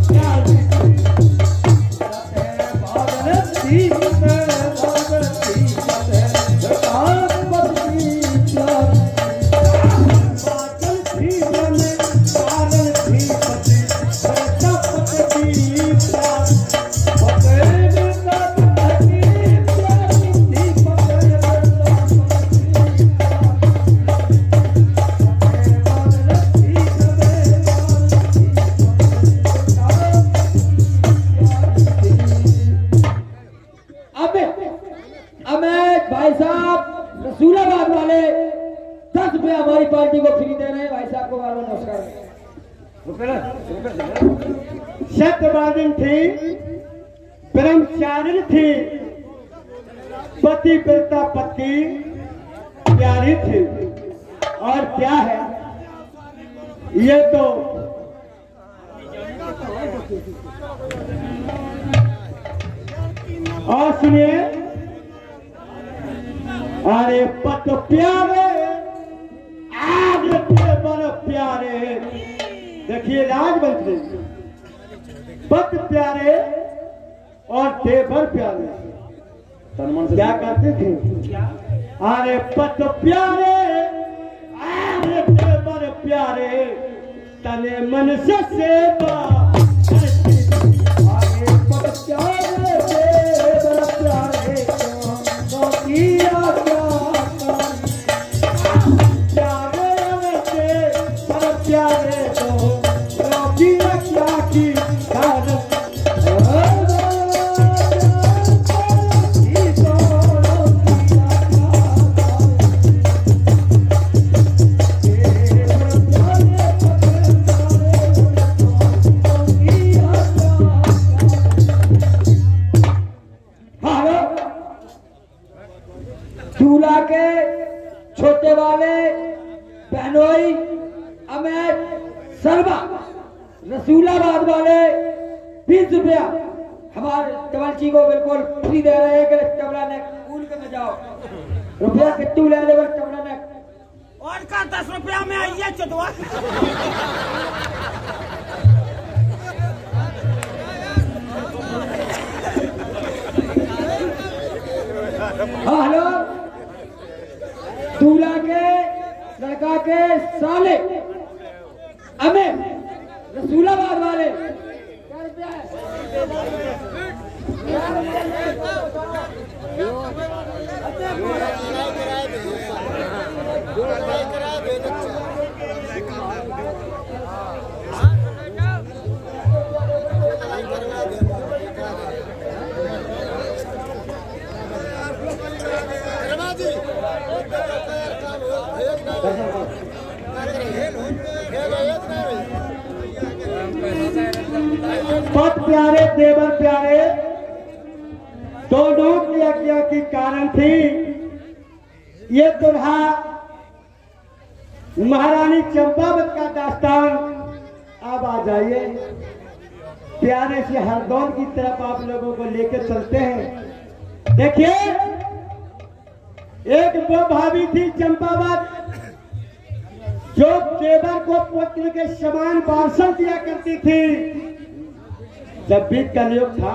रसूलाबाद वाले दस रुपये हमारी पार्टी को फ्री दे रहे हैं। भाई साहब को बार बार नमस्कार। सत्यवादिन थी, ब्रह्मचारिणी थी, पति व्रता पत्नी प्यारी थी। और क्या है ये तो और सुनिए। अरे पत प्यारे आज बड़ प्यारे। देखिए राजमंत्री, पत प्यारे और देवर प्यारे क्या करते थे? अरे पत प्यारे आज देवर प्यारे, तने मन से सेवा। अरे पत प्यारे देवर प्यारे किया प्यारे तो रोकिया क्या की कारण। दूल्हा के छोटे वाले बहनोई अमेर सरबा रसूलाबाद वाले बीस रुपया हमारे टवलची को बिल्कुल फ्री दे रहे हैं कि टवला ने कूल के में जाओ रुपया कितू ले ले टवला ने और का दस रुपया में आइए चतवा। हेलो, दूल्हा के लड़का के साले अमेर रसूलाबाद वाले क्या रुपया पत प्यारे देवर प्यारे दोनों की आज्ञा की कारण थी। ये दुल्हा महारानी चंपावत का दास्तान। अब आ जाइए प्यारे से हरदौल की तरफ आप लोगों को लेकर चलते हैं। देखिए एक वो भाभी थी चंपावत जो देवर को पुत्र के समान वारसा दिया करती थी। जब भी कलयुग था,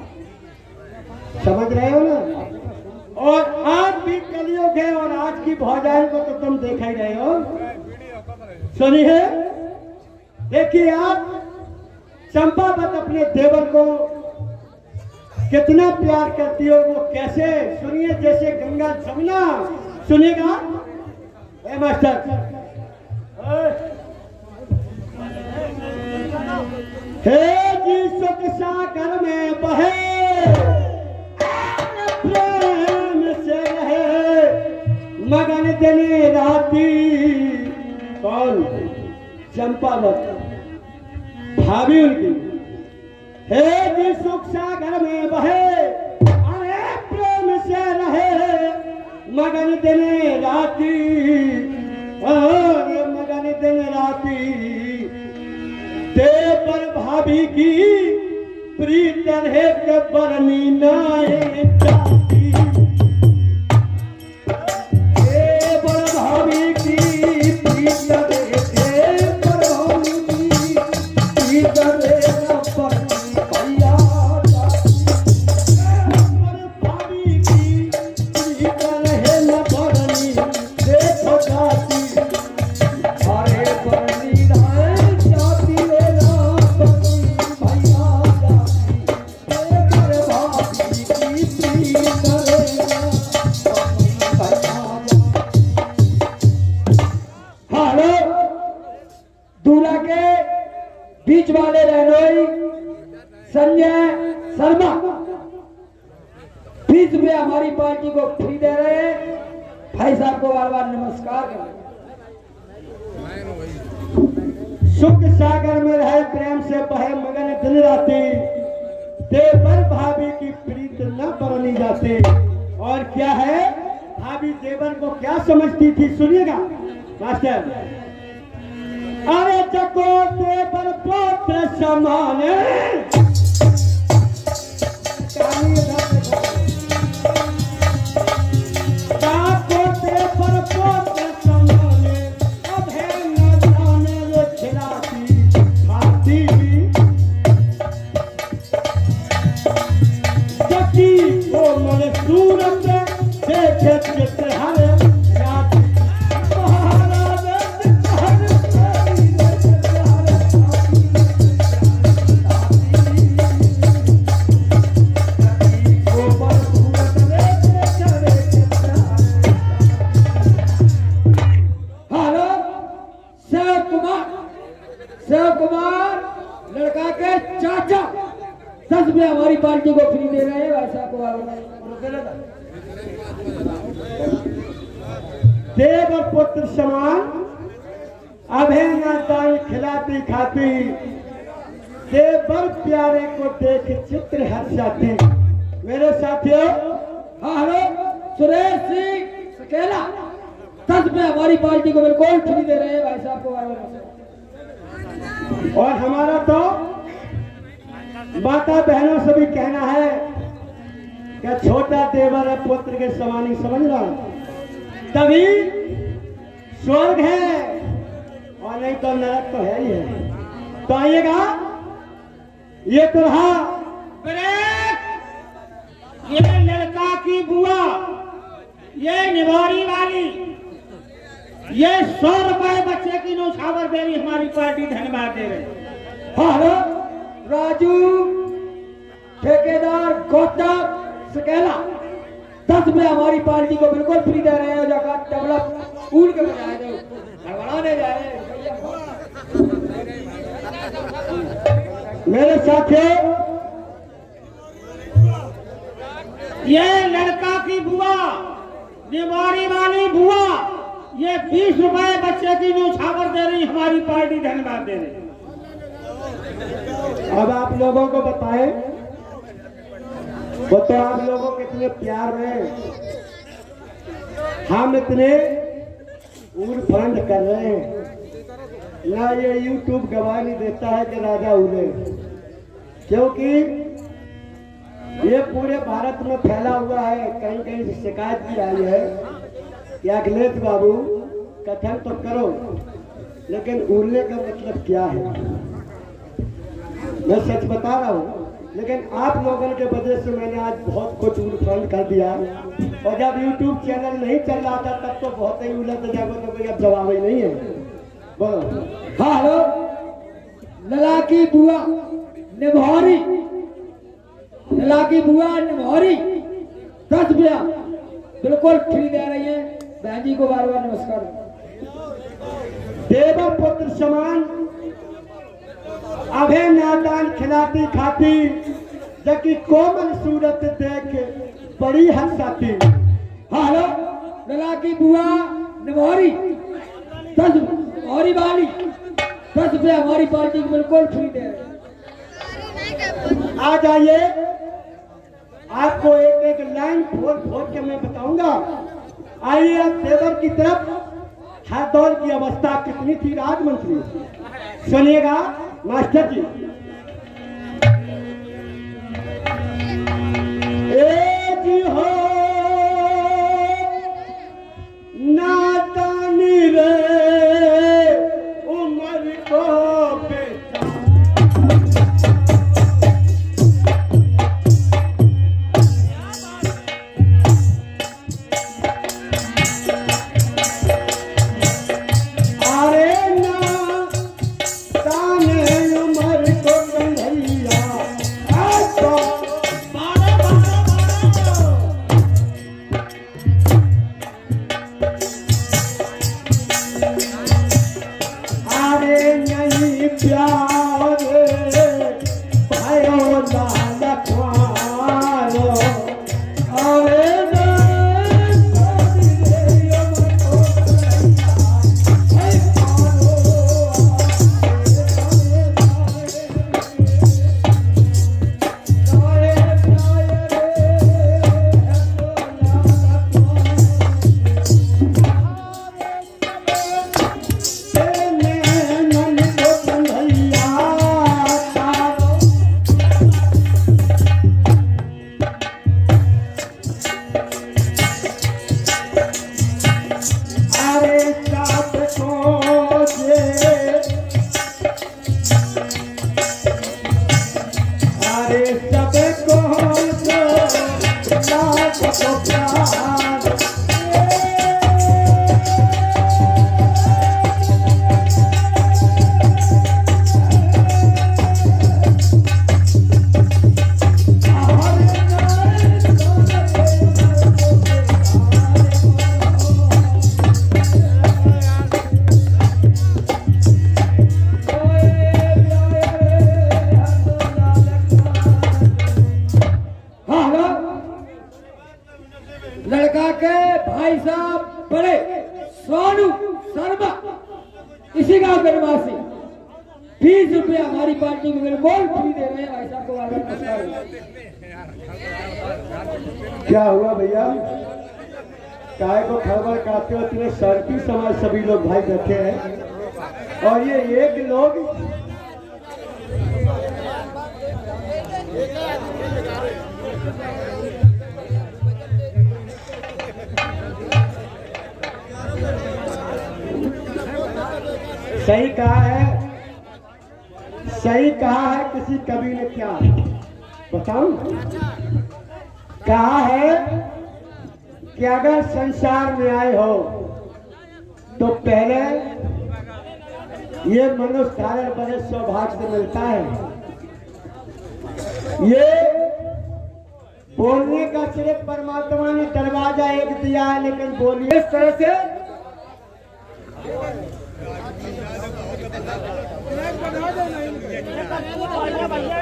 समझ रहे हो ना, और आज भी कलयुग है और आज की भौजाई को तो तुम देख ही रहे हो। सुनिए, देखिए आप चंपावत अपने देवर को कितना प्यार करती हो, वो कैसे, सुनिए जैसे गंगा जमुना। सुनिएगा ए मास्टर, हे जी सुख सागर में बहे प्रेम से रहे मगन दिन राती। कौन? चंपावत भाभी उनकी। हे जी सुख सागर में बहे अरे प्रेम से रहे मगन दिन राती। और मगन दिन राती देवर भाभी की प्रीत रहे के बरनी नाए जाती। देवर भाभी की प्रीत रहे देवर भाभी की प्रीत रहे के बरनी भैया जाती। देवर भाभी की प्रीत रहे न बरनी देखो जाती। अरे बरनी नाए जाती रे ना बरनी भैया जाती। देवर भाभी की प्रीत रहे न बरनी भैया जाती। हेलो दूल्हा के बीच वाले रहनोई संजय शर्मा बीस रुपये हमारी पार्टी को फ्री दे रहे हैं। भाई साहब को बार बार नमस्कार करें। सुख सागर में रहे प्रेम से बहे मगन दिन राती। देवर भाभी की प्रीत न बरनी जाती। और क्या है भाभी देवर को क्या समझती थी सुनिएगा मास्टर। अरे जको देवर पुत्र समान जाको देवर पुत्र समान अब है न जाने वो खिलाती खाती। जकी वो मन सूरत देखे चित्र हरे जाती। महाराज हर लड़का के चाचा दस रुपये हमारी पार्टी को फ्री दे रहे हैं। भाई साहब को देव और पुत्र समान अभेना दाई खिलाती खाती। देवर प्यारे को देख चित्र हर्षाती। मेरे साथियों हाँ हेलो सुरेश सिंह सकेला दस रुपये हमारी पार्टी को बिल्कुल फ्री दे रहे हैं। भाई साहब को और हमारा तो माता बहनों से भी कहना है कि छोटा देवर है पुत्र के समान ही समझ रहा तभी स्वर्ग है और नहीं तो नरक तो है ही है। तो आइएगा ये तो रहा ये लड़का की बुआ ये निवारी वाली ये सौ रुपए बच्चे की नौछावर दे रही हमारी पार्टी धन्यवाद दे रही। हाँ राजू ठेकेदार गौतम सकेला दस रुपये हमारी पार्टी को बिल्कुल फ्री दे रहे हैं। जगह तबला फूल के बजाए दो गड़बड़ाने जाए। मेरे साथियों ये लड़का की बुआ निवारी वाली बुआ ये बीस रुपए बच्चे की नौछावर दे रही हमारी पार्टी धन्यवाद दे रही। अब आप लोगों को बताएं वो तो आप लोगों के इतने प्यार में हम इतने उड़फंड कर रहे हैं ना ये यूट्यूब गवाह नहीं देता है कि राजा उड़े। क्योंकि ये पूरे भारत में फैला हुआ है। कहीं कहीं से शिकायत भी आई है कि अखिलेश बाबू कथन तो करो लेकिन उड़ने का मतलब क्या है। मैं सच बता रहा हूँ लेकिन आप लोगों के वजह से मैंने आज बहुत कुछ उड़फंड कर दिया। और जब यूट्यूब चैनल नहीं चल रहा था तब तो बहुत ही उलझ जाएगा तो कोई अब जवाब ही नहीं है। बोलो हाँ हेलो लला की बुआ निभौरी लला की बुआ निभौरी दस रुपया बिल्कुल फ्री दे रही है। बहन जी को बार बार नमस्कार। देव पुत्र समान अभे नादान खिलाती खाती जबकि कोमल सूरत देख बड़ी हंसाती। हाँ हेलो लला की बुआ निमोरी दस मोहरी वाली दस रुपया हमारी पार्टी को बिल्कुल फ्री दे रहे। आ जाइए, आपको एक एक लाइन फोड़ फोड़ के मैं बताऊंगा। आइए अब देवर की तरफ। हर दौर की अवस्था कितनी थी राजमंत्री, सुनिएगा मास्टर जी। ए जी हो नादानी रे उम्र को बेटा, लड़का के भाई साहब बड़े सोनू शर्मा इसी गांव के निवासी बीस रुपया हमारी पार्टी को बिल्कुल फ्री दे रहे हैं। भाई साहब को नमस्कार। क्या हुआ भैया, काय को खबर काटते हो? इतने शर्ती समाज सभी लोग भाई बैठे हैं और ये एक लोग सही कहा है, सही कहा है किसी कवि ने। क्या बताऊं? कहा है कि अगर संसार में आए हो तो पहले ये मनुष्य धारण बड़े सौभाग्य से मिलता है। ये बोलने का सिर्फ परमात्मा ने दरवाजा एक दिया है, लेकिन बोलिए इस तरह से भैया